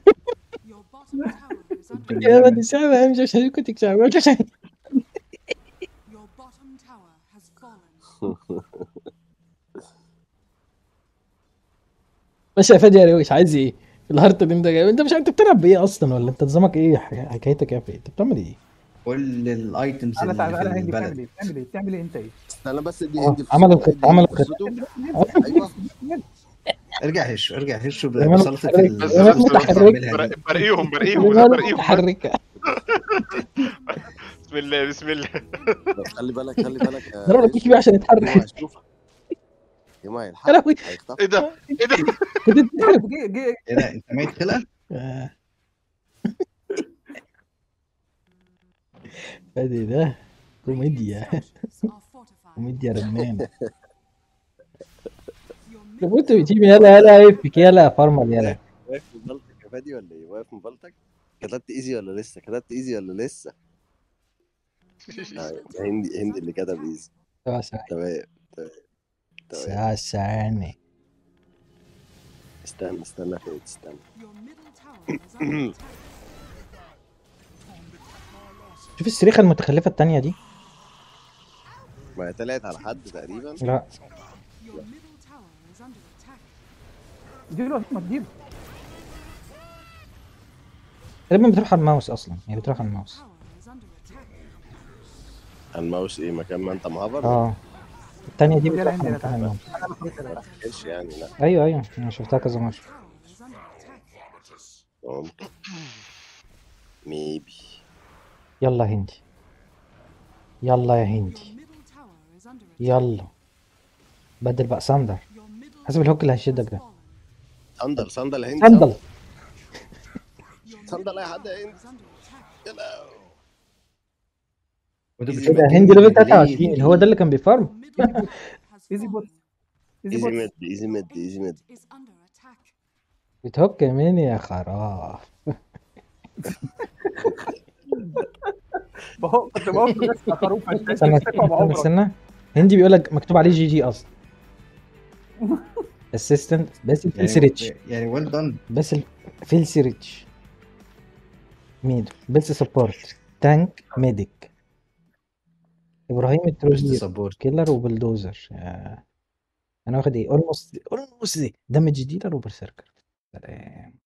يا بدي سامع امشي عشان كنت تكسب عشان بس يا فادي يا رويش عايز ايه الهارت اللي انت جايب؟ انت مش انت بتلعب بايه اصلا؟ ولا انت نظامك ايه؟ حكايتك ايه؟ انت بتعمل ايه؟ كل الايتمز اللي في البلد. بتعمل ايه انت؟ ايه انا بس دي هندي عمل الخطه ايوه ارجع هش بصلصه برقيهم متحركه. بسم الله خلي بالك ضرب الكيكي بقى عشان يتحرك. يما هيلحق هيخطف. ايه ده ايه ده انت ميت خلقه. فادي ده كوميديا Structures are fortified. كوميديا رنان. قلت بتيجي يلا يلا ايفك يلا فارمر يلا. واقف مبلطك يا فادي ولا ايه؟ واقف مبلطك؟ كتبت ايزي ولا لسه؟ كتبت ايزي ولا لسه؟ هندي اللي كتب ايزي. تمام ساساني. استنى فادي استنى. Your middle tower is under attack. شوف الصريخة المتخلفة التانية دي. ما هي طلعت على حد تقريبا. لا Your middle tower is under attack. اديله ما تجيبه. تقريبا بتروح على الماوس اصلا، هي بتروح على الماوس. Tower is under attack. الماوس ايه مكان ما انت مهبر؟ اه التانية دي يلا بتروح عندي على لا الماوس. ما تفكرش يعني لا. ايوه انا شفتها كذا مرة. Tower is under attack. ممكن ميبي. يلا هندي يلا يا هندي Your middle tower is under attack. يلا بدل بقى ساندر. Your middle حسب الهوك اللي هيشدك ده. صندل هندي. ساندل صندل اي حد يا هندي. is under attack. يلا ايه ده هندي ليفل 23 اللي هو ده اللي كان بيفارم. Your middle tower has ايزي بوت fallen. ايزي ايزي بوت. ميد ايزي ميد ايزي ميد. Is under attack. بتهك مين يا خراف. بهو كنت بقف بس خروف استنى هندي بيقول لك مكتوب عليه جي اصلا. اسيستنت بس فيلسريتش يعني ويل دون. بس فيلسريتش ميدل بس سبورت تانك ميديك ابراهيم التروزي سبورت. كيلر وبلدوزر. انا واخد ايه اولموست دامج ديلر وبرسيركر. سلام.